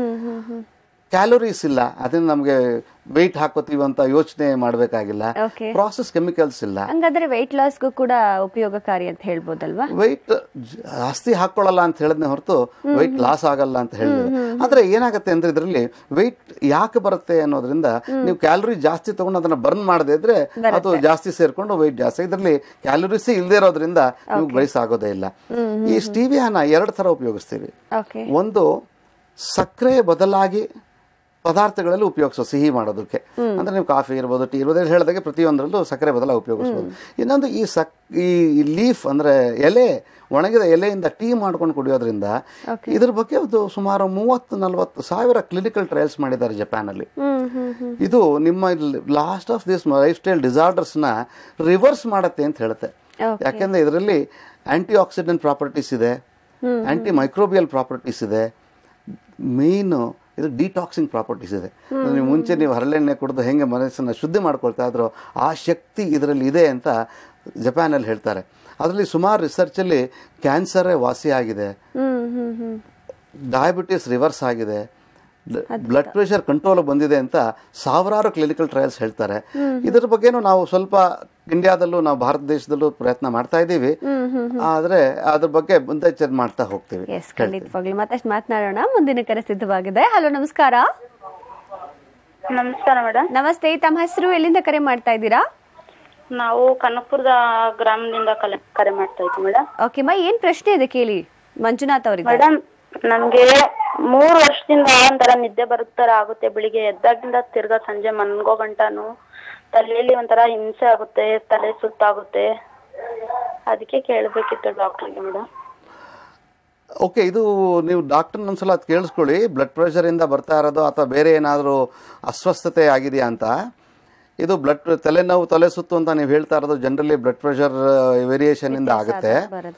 ಕ್ಯಾಲೋರೀಸ್ ಇಲ್ಲ, ಅದನ್ನ ನಮಗೆ ವೆಯ್ಟ್ ಹಾಕೋತೀವಿ ಅಂತ ಯೋಚನೆ ಮಾಡಬೇಕಾಗಿಲ್ಲ. ಪ್ರಾಸೆಸ್ ಕೆಮಿಕಲ್ಸ್ ಇಲ್ಲ. ಹಂಗಾದ್ರೆ ವೆಯ್ಟ್ ಲಾಸ್ಗೂ ಕೂಡ ಉಪಯೋಗಕಾರಿ ಅಂತ ಹೇಳ್ಬೋದಲ್ವಾ? ವೆಯ್ಟ್ ಜಾಸ್ತಿ ಹಾಕೊಳ್ಳಲ್ಲ ಅಂತ ಹೇಳಿದ್ನೆ ಹೊರತು ವೆಯ್ಟ್ ಲಾಸ್ ಆಗಲ್ಲ ಅಂತ ಹೇಳಿದ್ರೆ. ಆದ್ರೆ ಏನಾಗುತ್ತೆ ಅಂದ್ರೆ ಇದರಲ್ಲಿ ವೆಯ್ಟ್ ಯಾಕೆ ಬರುತ್ತೆ ಅನ್ನೋದ್ರಿಂದ ನೀವು ಕ್ಯಾಲೋರಿ ಜಾಸ್ತಿ ತಗೊಂಡು ಅದನ್ನ ಬರ್ನ್ ಮಾಡದೇ ಇದ್ರೆ ಅದು ಜಾಸ್ತಿ ಸೇರ್ಕೊಂಡು ವೆಯ್ಟ್ ಜಾಸ್ತಿ. ಇದರಲ್ಲಿ ಕ್ಯಾಲೋರೀಸ್ ಇಲ್ಲದೆ ಇರೋದ್ರಿಂದ ನೀವು ವಯಸ್ಸಾಗೋದೇ ಇಲ್ಲ. ಈ ಸ್ಟೀವಿಯಾನ 2 ತರ ಉಪಯೋಗಿಸ್ತೀವಿ. ಒಂದು ಸಕ್ಕರೆ ಬದಲಾಗಿ ಪದಾರ್ಥಗಳಲ್ಲಿ ಉಪಯೋಗಿಸೋ ಸಿಹಿ ಮಾಡೋದಕ್ಕೆ, ಅಂದ್ರೆ ನೀವು ಕಾಫಿ ಇರ್ಬೋದು, ಟೀ ಇರ್ಬೋದು, ಹೇಳಿದಾಗೆ ಪ್ರತಿಯೊಂದರಲ್ಲೂ ಸಕ್ಕರೆ ಬದಲಾಗಿ ಉಪಯೋಗಿಸ್ಬೋದು. ಇನ್ನೊಂದು ಈ ಲೀಫ್ ಅಂದ್ರೆ ಎಲೆ, ಒಣಗಿದ ಎಲೆಯಿಂದ ಟೀ ಮಾಡ್ಕೊಂಡು ಕುಡಿಯೋದ್ರಿಂದ ಇದ್ರ ಬಗ್ಗೆ ಒಂದು ಸುಮಾರು 30-40 ಸಾವಿರ ಕ್ಲಿನಿಕಲ್ ಟ್ರಯಲ್ಸ್ ಮಾಡಿದ್ದಾರೆ ಜಪಾನಲ್ಲಿ. ಇದು ನಿಮ್ಮ last of this life style disorders ನ ರಿವರ್ಸ್ ಮಾಡತ್ತೆ ಅಂತ ಹೇಳುತ್ತೆ. ಯಾಕೆಂದ್ರೆ ಇದರಲ್ಲಿ ಆಂಟಿ ಆಕ್ಸಿಡೆಂಟ್ ಪ್ರಾಪರ್ಟೀಸ್ ಇದೆ, ಆಂಟಿ ಮೈಕ್ರೋಬಿಯಲ್ ಪ್ರಾಪರ್ಟೀಸ್ ಇದೆ, ಮೇನ್ ಇದು ಡಿಟಾಕ್ಸಿಂಗ್ ಪ್ರಾಪರ್ಟೀಸ್ ಇದೆ. ನೀವು ಮುಂಚೆ ನೀವು ಹರಳೆಣ್ಣೆ ಕುಡಿದು ಹೆಂಗೆ ಮನಸ್ಸನ್ನು ಶುದ್ಧಿ ಮಾಡ್ಕೊಳ್ತಾ ಇದ್ರು ಆ ಶಕ್ತಿ ಇದರಲ್ಲಿ ಇದೆ ಅಂತ ಜಪಾನಲ್ಲಿ ಹೇಳ್ತಾರೆ. ಅದರಲ್ಲಿ ಸುಮಾರು ರಿಸರ್ಚಲ್ಲಿ ಕ್ಯಾನ್ಸರೇ ವಾಸಿ ಆಗಿದೆ, ಡಯಾಬಿಟಿಸ್ ರಿವರ್ಸ್ ಆಗಿದೆ, ಬ್ಲಡ್ ಪ್ರೆಷರ್ ಕಂಟ್ರೋಲ್ ಬಂದಿದೆ ಅಂತ ಸಾವಿರಾರು ಕ್ಲಿನಿಕಲ್ ಟ್ರಯಲ್ಸ್ ಹೇಳ್ತಾರೆ. ಇದರ ಬಗ್ಗೆನೂ ನಾವು ಸ್ವಲ್ಪ ಇಂಡಿಯಾದಲ್ಲೂ, ನಾವು ಭಾರತ ದೇಶದಲ್ಲೂ ಪ್ರಯತ್ನ ಮಾಡ್ತಾ ಇದ್ದೀವಿ. ಆದ್ರೆ ಅದ್ರ ಬಗ್ಗೆ ಮುಂದೆಚ್ಚರಿಕೆ ಮಾಡ್ತಾ ಹೋಗ್ತೀವಿ. ಖಂಡಿತವಾಗ್ಲೂ ಮತ್ತಷ್ಟು ಮಾತನಾಡೋಣ. ಮುಂದಿನ ಕರೆ ಸಿದ್ಧವಾಗಿದೆ. ಹಲೋ, ನಮಸ್ಕಾರ. ನಮಸ್ಕಾರ ಮೇಡಮ್. ನಮಸ್ತೆ. ತಮ್ಮ ಹೆಸರು, ಎಲ್ಲಿಂದ ಕರೆ ಮಾಡ್ತಾ ಇದ್ದೀರಾ? ನಾವು ಕನಕಪುರದ ಗ್ರಾಮದಿಂದ ಕರೆ ಮಾಡ್ತಾ ಇದ್ದೀವಿ ಮೇಡಮ್. ಓಕೆ ಮಾ, ಏನ್ ಪ್ರಶ್ನೆ ಇದೆ ಕೇಳಿ. ಮಂಜುನಾಥ್ ಅವರಿಗೆ. ಮೇಡಮ್, ನಮ್ಗೆ 3 ವರ್ಷದಿಂದ ಒಂಥರ ನಿದ್ದೆ ಬರುತ್ತರ ಆಗುತ್ತೆ. ಬೆಳಿಗ್ಗೆ ಎದ್ದಾಗಿಂದ ತಿರ್ಗಾ ಸಂಜೆ ಮನ್ಗೋ ಗಂಟಾನು ತಲೆಯಲ್ಲಿ ಒಂಥರ ಹಿಂಸೆ ಆಗುತ್ತೆ, ತಲೆ ಸುತ್ತಾಗುತ್ತೆ. ಅದಕ್ಕೆ ಕೇಳಬೇಕಿತ್ತು ಡಾಕ್ಟರ್ಗೆ ಮೇಡಮ್. ಓಕೆ, ಇದು ನೀವು ಡಾಕ್ಟರ್ ಒಂದ್ಸಲ ಕೇಳಿಸ್ಕೊಳ್ಳಿ. ಬ್ಲಡ್ ಪ್ರೆಷರ್ ಇಂದ ಬರ್ತಾ ಇರೋದು ಅಥವಾ ಬೇರೆ ಏನಾದರೂ ಅಸ್ವಸ್ಥತೆ ಆಗಿದೆಯಾ ಅಂತ. ಇದು ತಲೆನೋವು, ತಲೆ ಸುತ್ತು ಅಂತ ನೀವು ಹೇಳ್ತಾ ಇರೋದು ಜನರಲಿ ಬ್ಲಡ್ ಪ್ರೆಷರ್ ವೇರಿಯೇಷನ್ ಇಂದ ಆಗುತ್ತೆ.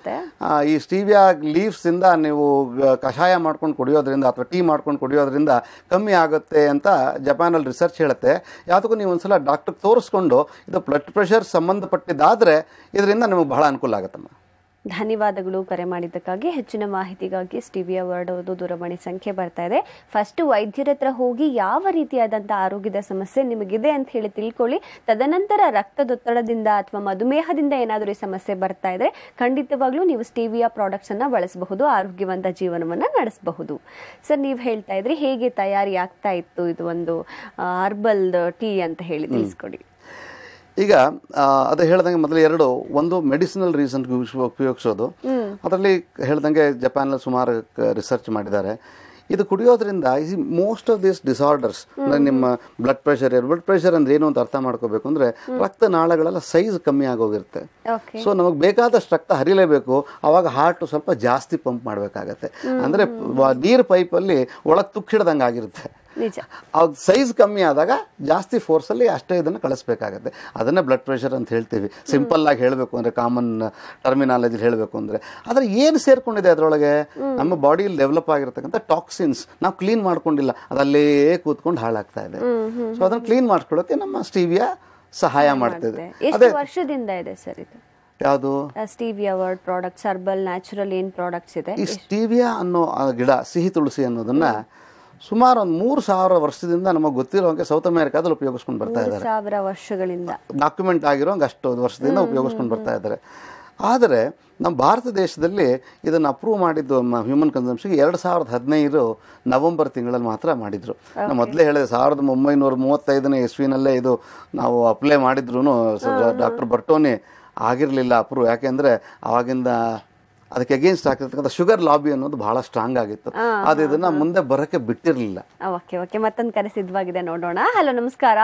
ಈ ಸ್ಟೀವಿಯಾ ಲೀವ್ಸ್ ಇಂದ ನೀವು ಕಷಾಯ ಮಾಡ್ಕೊಂಡು ಕುಡಿಯೋದ್ರಿಂದ ಅಥವಾ ಟೀ ಮಾಡ್ಕೊಂಡು ಕುಡಿಯೋದ್ರಿಂದ ಕಮ್ಮಿ ಆಗುತ್ತೆ ಅಂತ ಜಪಾನಲ್ಲಿ ರಿಸರ್ಚ್ ಹೇಳುತ್ತೆ. ಯಾವುದಕ್ಕೂ ನೀವು ಒಂದ್ಸಲ ಡಾಕ್ಟರ್ ತೋರಿಸ್ಕೊಂಡು ಇದು ಬ್ಲಡ್ ಪ್ರೆಷರ್ ಸಂಬಂಧಪಟ್ಟಿದ್ದಾದ್ರೆ ಇದರಿಂದ ನಿಮಗೆ ಬಹಳ ಅನುಕೂಲ ಆಗುತ್ತಮ್ಮ. ಧನ್ಯವಾದಗಳು ಕರೆ ಮಾಡಿದ್ದಕ್ಕಾಗಿ. ಹೆಚ್ಚಿನ ಮಾಹಿತಿಗಾಗಿ ಸ್ಟೀವಿಯಾ ವರ್ಡ್ ದೂರವಾಣಿ ಸಂಖ್ಯೆ ಬರ್ತಾ ಇದೆ. ಫಸ್ಟ್ ವೈದ್ಯರ ಹತ್ರ ಹೋಗಿ ಯಾವ ರೀತಿಯಾದಂತಹ ಆರೋಗ್ಯದ ಸಮಸ್ಯೆ ನಿಮಗಿದೆ ಅಂತ ಹೇಳಿ ತಿಳ್ಕೊಳ್ಳಿ. ತದನಂತರ ರಕ್ತದೊತ್ತಡದಿಂದ ಅಥವಾ ಮಧುಮೇಹದಿಂದ ಏನಾದರೂ ಈ ಸಮಸ್ಯೆ ಬರ್ತಾ ಇದ್ರೆ ಖಂಡಿತವಾಗ್ಲೂ ನೀವು ಸ್ಟೀವಿಯಾ ಪ್ರಾಡಕ್ಟ್ಸ್ ಅನ್ನ ಬಳಸಬಹುದು, ಆರೋಗ್ಯವಂತ ಜೀವನವನ್ನ ನಡೆಸಬಹುದು. ಸರ್, ನೀವು ಹೇಳ್ತಾ ಇದ್ರಿ ಹೇಗೆ ತಯಾರಿ ಆಗ್ತಾ ಇತ್ತು ಇದು ಒಂದು ಹರ್ಬಲ್ ಟೀ ಅಂತ ಹೇಳಿ ತಿಳಿಸ್ಕೊಡಿ. ಈಗ ಅದು ಹೇಳ್ದಂಗೆ ಮೊದಲು ಒಂದು ಮೆಡಿಸಿನಲ್ ರೀಸನ್ ಉಪಯೋಗಿಸೋದು. ಅದರಲ್ಲಿ ಹೇಳ್ದಂಗೆ ಜಪಾನಲ್ಲಿ ಸುಮಾರು ರಿಸರ್ಚ್ ಮಾಡಿದ್ದಾರೆ. ಇದು ಕುಡಿಯೋದ್ರಿಂದ ಮೋಸ್ಟ್ ಆಫ್ ದಿಸ್ ಡಿಸಾರ್ಡರ್ಸ್ ಅಂದ್ರೆ ನಿಮ್ಮ ಬ್ಲಡ್ ಪ್ರೆಷರ್ ಅಂದ್ರೆ ಏನು ಅಂತ ಅರ್ಥ ಮಾಡ್ಕೋಬೇಕು ಅಂದ್ರೆ ರಕ್ತನಾಳಗಳೆಲ್ಲ ಸೈಜ್ ಕಮ್ಮಿ ಆಗೋಗಿರುತ್ತೆ. ಸೊ ನಮಗೆ ಬೇಕಾದಷ್ಟು ರಕ್ತ ಹರಿಲೇಬೇಕು. ಅವಾಗ ಹಾರ್ಟ್ ಸ್ವಲ್ಪ ಜಾಸ್ತಿ ಪಂಪ್ ಮಾಡ್ಬೇಕಾಗತ್ತೆ. ಅಂದ್ರೆ ನೀರ್ ಪೈಪಲ್ಲಿ ಒಳಗೆ ತುಕ್ಕಿಡ್ದಂಗೆ ಆಗಿರುತ್ತೆ. ಸೈಜ್ ಕಮ್ಮಿ ಆದಾಗ ಜಾಸ್ತಿ ಫೋರ್ಸ್ ಅಲ್ಲಿ ಅಷ್ಟೇ ಇದನ್ನ ಕಳಿಸ್ಬೇಕಾಗತ್ತೆ. ಅದನ್ನ ಬ್ಲಡ್ ಪ್ರೆಷರ್ ಅಂತ ಹೇಳ್ತೀವಿ, ಸಿಂಪಲ್ ಆಗಿ ಹೇಳಬೇಕು ಅಂದ್ರೆ, ಕಾಮನ್ ಟರ್ಮಿನಾಲಜಿ ಹೇಳಬೇಕು ಅಂದ್ರೆ. ಆದ್ರೆ ಏನು ಸೇರ್ಕೊಂಡಿದೆ ಅದರೊಳಗೆ, ನಮ್ಮ ಬಾಡಿಯಲ್ಲಿ ಡೆವಲಪ್ ಆಗಿರತಕ್ಕಂಥ ಟಾಕ್ಸಿನ್ಸ್ ನಾವು ಕ್ಲೀನ್ ಮಾಡ್ಕೊಂಡಿಲ್ಲ, ಅದಲ್ಲೇ ಕೂತ್ಕೊಂಡು ಹಾಳಾಗ್ತಾ ಇದೆ. ಸೊ ಅದನ್ನ ಕ್ಲೀನ್ ಮಾಡ್ಕೊಳ್ಳೋಕೆ ನಮ್ಮ ಸ್ಟೀವಿಯಾ ಸಹಾಯ ಮಾಡ್ತಿದೆ. ಎಷ್ಟು ವರ್ಷದಿಂದ ಇದೆ ಸರ್ ಇದು? ಯಾವುದು stevia word products, herbal natural ಏನ್ ಪ್ರಾಡಕ್ಟ್ಸ್ ಇದೆ? ಈ ಸ್ಟೀವಿಯಾ ಅನ್ನೋ ಗಿಡ, ಸಿಹಿ ತುಳಸಿ ಅನ್ನೋದನ್ನ ಸುಮಾರು ಒಂದು 3000 ವರ್ಷದಿಂದ ನಮಗೆ ಗೊತ್ತಿರೋಂಗೆ ಸೌತ್ ಅಮೆರಿಕಾದಲ್ಲಿ ಉಪಯೋಗಿಸ್ಕೊಂಡು ಬರ್ತಾ ಇದ್ದಾರೆ. 3000 ವರ್ಷಗಳಿಂದ ಡಾಕ್ಯುಮೆಂಟ್ ಆಗಿರೋಂಗೆ ಅಷ್ಟು ವರ್ಷದಿಂದ ಉಪಯೋಗಿಸ್ಕೊಂಡು ಬರ್ತಾ ಇದ್ದಾರೆ. ಆದರೆ ನಮ್ಮ ಭಾರತ ದೇಶದಲ್ಲಿ ಇದನ್ನು ಅಪ್ರೂವ್ ಮಾಡಿದ್ದು ಹ್ಯೂಮನ್ ಕನ್ಸಂಪ್ಷನ್ಗೆ 2015 ನವೆಂಬರ್ ತಿಂಗಳಲ್ಲಿ ಮಾತ್ರ ಮಾಡಿದ್ರು. ನಾನು ಮೊದಲೇ ಹೇಳಿದೆ 1935ನೇ ಇಸ್ವಿನಲ್ಲೇ ಇದು ನಾವು ಅಪ್ಲೈ ಮಾಡಿದ್ರು ಡಾಕ್ಟರ್ ಬರ್ಟೋನಿ ಆಗಿರಲಿಲ್ಲ ಅಪ್ರೂವ್. ಯಾಕೆಂದ್ರೆ ಅವಾಗಿಂದ ಅದಕ್ಕೆ ಅಗೇನ್ಸ್ಟ್ ಆಗ್ತಿರ್ತಕ್ಕಂಥ ಶುಗರ್ ಲಾಬಿ ಅನ್ನೋದು ಬಹಳ ಸ್ಟ್ರಾಂಗ್ ಆಗಿತ್ತು. ಅದು ಇದನ್ನ ಮುಂದೆ ಬರಕ್ಕೆ ಬಿಟ್ಟಿರಲಿಲ್ಲ. ಓಕೆ, ಮತ್ತೊಂದು ಕರೆ ಸಿದ್ಧವಾಗಿದೆ, ನೋಡೋಣ. ಹಲೋ, ನಮಸ್ಕಾರ.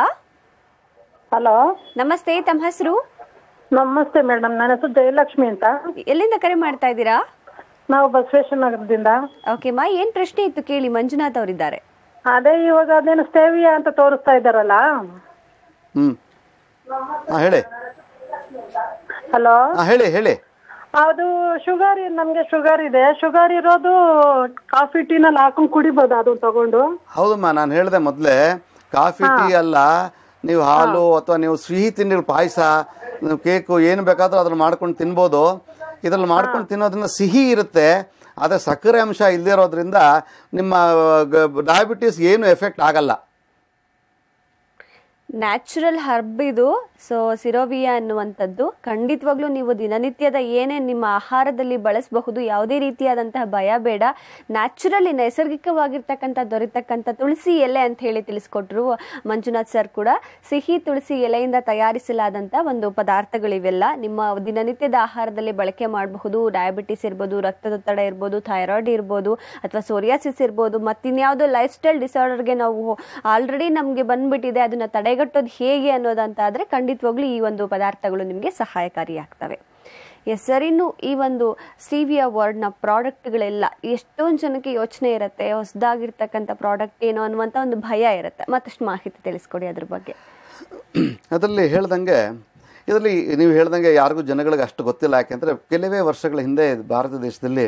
ಹಲೋ, ನಮಸ್ತೆ. ತಮ್ಮ ಹೆಸರು? ನಮಸ್ತೆ ಮೇಡಮ್, ನನ್ನ ಹೆಸರು ಜಯಲಕ್ಷ್ಮಿ ಅಂತ. ಎಲ್ಲಿಂದ ಕರೆ ಮಾಡ್ತಾ ಇದ್ದೀರಾ? ನಾವು ಬಸವೇಶ್ವರ ನಗರದಿಂದ. ಓಕೆ ಮಾ, ಏನ್ ಪ್ರಶ್ನೆ ಇತ್ತು ಕೇಳಿ, ಮಂಜುನಾಥ್ ಅವರಿದ್ದಾರೆ. ಅದೇ ಇವಾಗ ಅದೇನು ಸ್ಟೇವಿಯಾ ಅಂತ ತೋರಿಸ್ತಾ ಇದ್ದಾರಲ್ಲ. ಹೇಳಿ. ಹಲೋ, ಹೇಳಿ. ಅದು ಶುಗರ್, ನಮ್ಗೆ ಶುಗರ್ ಇದೆ. ಶುಗರ್ ಇರೋದು ಕಾಫಿ ಟೀನಲ್ಲಿ ಹಾಕೊಂಡು ಕುಡಿಬೋದು ಅದನ್ನ ತಗೊಂಡು? ಹೌದಮ್ಮ, ನಾನು ಹೇಳಿದೆ ಮೊದಲೇ, ಕಾಫಿ ಟೀ ಅಲ್ಲ, ನೀವು ಹಾಲು ಅಥವಾ ನೀವು ಸಿಹಿ ತಿಂಡಿಗಳು, ಪಾಯಸ, ಕೇಕು, ಏನು ಬೇಕಾದ್ರೂ ಅದನ್ನ ಮಾಡ್ಕೊಂಡು ತಿನ್ಬೋದು. ಇದ್ರಲ್ಲಿ ಮಾಡ್ಕೊಂಡು ತಿನ್ನೋದ್ರಿಂದ ಸಿಹಿ ಇರುತ್ತೆ, ಆದರೆ ಸಕ್ಕರೆ ಅಂಶ ಇಲ್ಲದೇ ಇರೋದ್ರಿಂದ ನಿಮ್ಮ ಡಯಾಬಿಟೀಸ್ ಏನು ಎಫೆಕ್ಟ್ ಆಗಲ್ಲ. ನ್ಯಾಚುರಲ್ ಹರ್ಬ್ ಇದು. ಸೊ ಸಿರೋವಿಯಾ ಅನ್ನುವಂಥದ್ದು ಖಂಡಿತವಾಗ್ಲೂ ನೀವು ದಿನನಿತ್ಯದ ಏನೇ ನಿಮ್ಮ ಆಹಾರದಲ್ಲಿ ಬಳಸಬಹುದು. ಯಾವುದೇ ರೀತಿಯಾದಂತಹ ಭಯ ಬೇಡ. ನ್ಯಾಚುರಲಿ ನೈಸರ್ಗಿಕವಾಗಿರ್ತಕ್ಕಂಥ ದೊರೆತಕ್ಕಂಥ ತುಳಸಿ ಎಲೆ ಅಂತ ಹೇಳಿ ತಿಳಿಸ್ಕೊಟ್ರು ಮಂಜುನಾಥ್ ಸರ್ ಕೂಡ. ಸಿಹಿ ತುಳಸಿ ಎಲೆಯಿಂದ ತಯಾರಿಸಲಾದಂಥ ಒಂದು ಪದಾರ್ಥಗಳಿವೆಲ್ಲ ನಿಮ್ಮ ದಿನನಿತ್ಯದ ಆಹಾರದಲ್ಲಿ ಬಳಕೆ ಮಾಡಬಹುದು. ಡಯಾಬಿಟಿಸ್ ಇರ್ಬೋದು, ರಕ್ತದೊತ್ತಡ ಇರ್ಬೋದು, ಥೈರಾಯ್ಡ್ ಇರ್ಬೋದು, ಅಥವಾ ಸೋರಿಯಾಸಿಸ್ ಇರ್ಬೋದು, ಮತ್ತಿನ್ಯಾವುದೋ ಲೈಫ್ ಸ್ಟೈಲ್ ಡಿಸಾರ್ಡರ್ಗೆ ನಾವು ಆಲ್ರೆಡಿ ನಮಗೆ ಬಂದ್ಬಿಟ್ಟಿದೆ, ಅದನ್ನ ತಡೆಗಟ್ಟೋದು ಹೇಗೆ ಅನ್ನೋದಂತಾದರೆ ಖಂಡಿತವಾಗ್ಲೂ ಈ ಒಂದು ಪದಾರ್ಥಗಳು ನಿಮಗೆ ಸಹಾಯಕಾರಿಯಾಗ್ತವೆ. ಎಸ್ ಸರ್, ಇನ್ನು ಈ ಒಂದು ಸ್ಟೀವಿಯಾ ವರ್ಡ್ನ ಪ್ರಾಡಕ್ಟ್ಗಳೆಲ್ಲ ಎಷ್ಟೊಂದು ಜನಕ್ಕೆ ಯೋಚನೆ ಇರುತ್ತೆ, ಹೊಸದಾಗಿರ್ತಕ್ಕಂಥ ಪ್ರಾಡಕ್ಟ್ ಏನೋ ಅನ್ನುವಂಥ ಒಂದು ಭಯ ಇರುತ್ತೆ. ಮತ್ತಷ್ಟು ಮಾಹಿತಿ ತಿಳಿಸ್ಕೊಡಿ ಅದ್ರ ಬಗ್ಗೆ. ಅದರಲ್ಲಿ ಹೇಳ್ದಂಗೆ, ಇದರಲ್ಲಿ ನೀವು ಹೇಳ್ದಂಗೆ ಯಾರಿಗೂ ಜನಗಳಿಗೆ ಅಷ್ಟು ಗೊತ್ತಿಲ್ಲ. ಯಾಕೆಂದ್ರೆ ಕೆಲವೇ ವರ್ಷಗಳ ಹಿಂದೆ ಭಾರತ ದೇಶದಲ್ಲಿ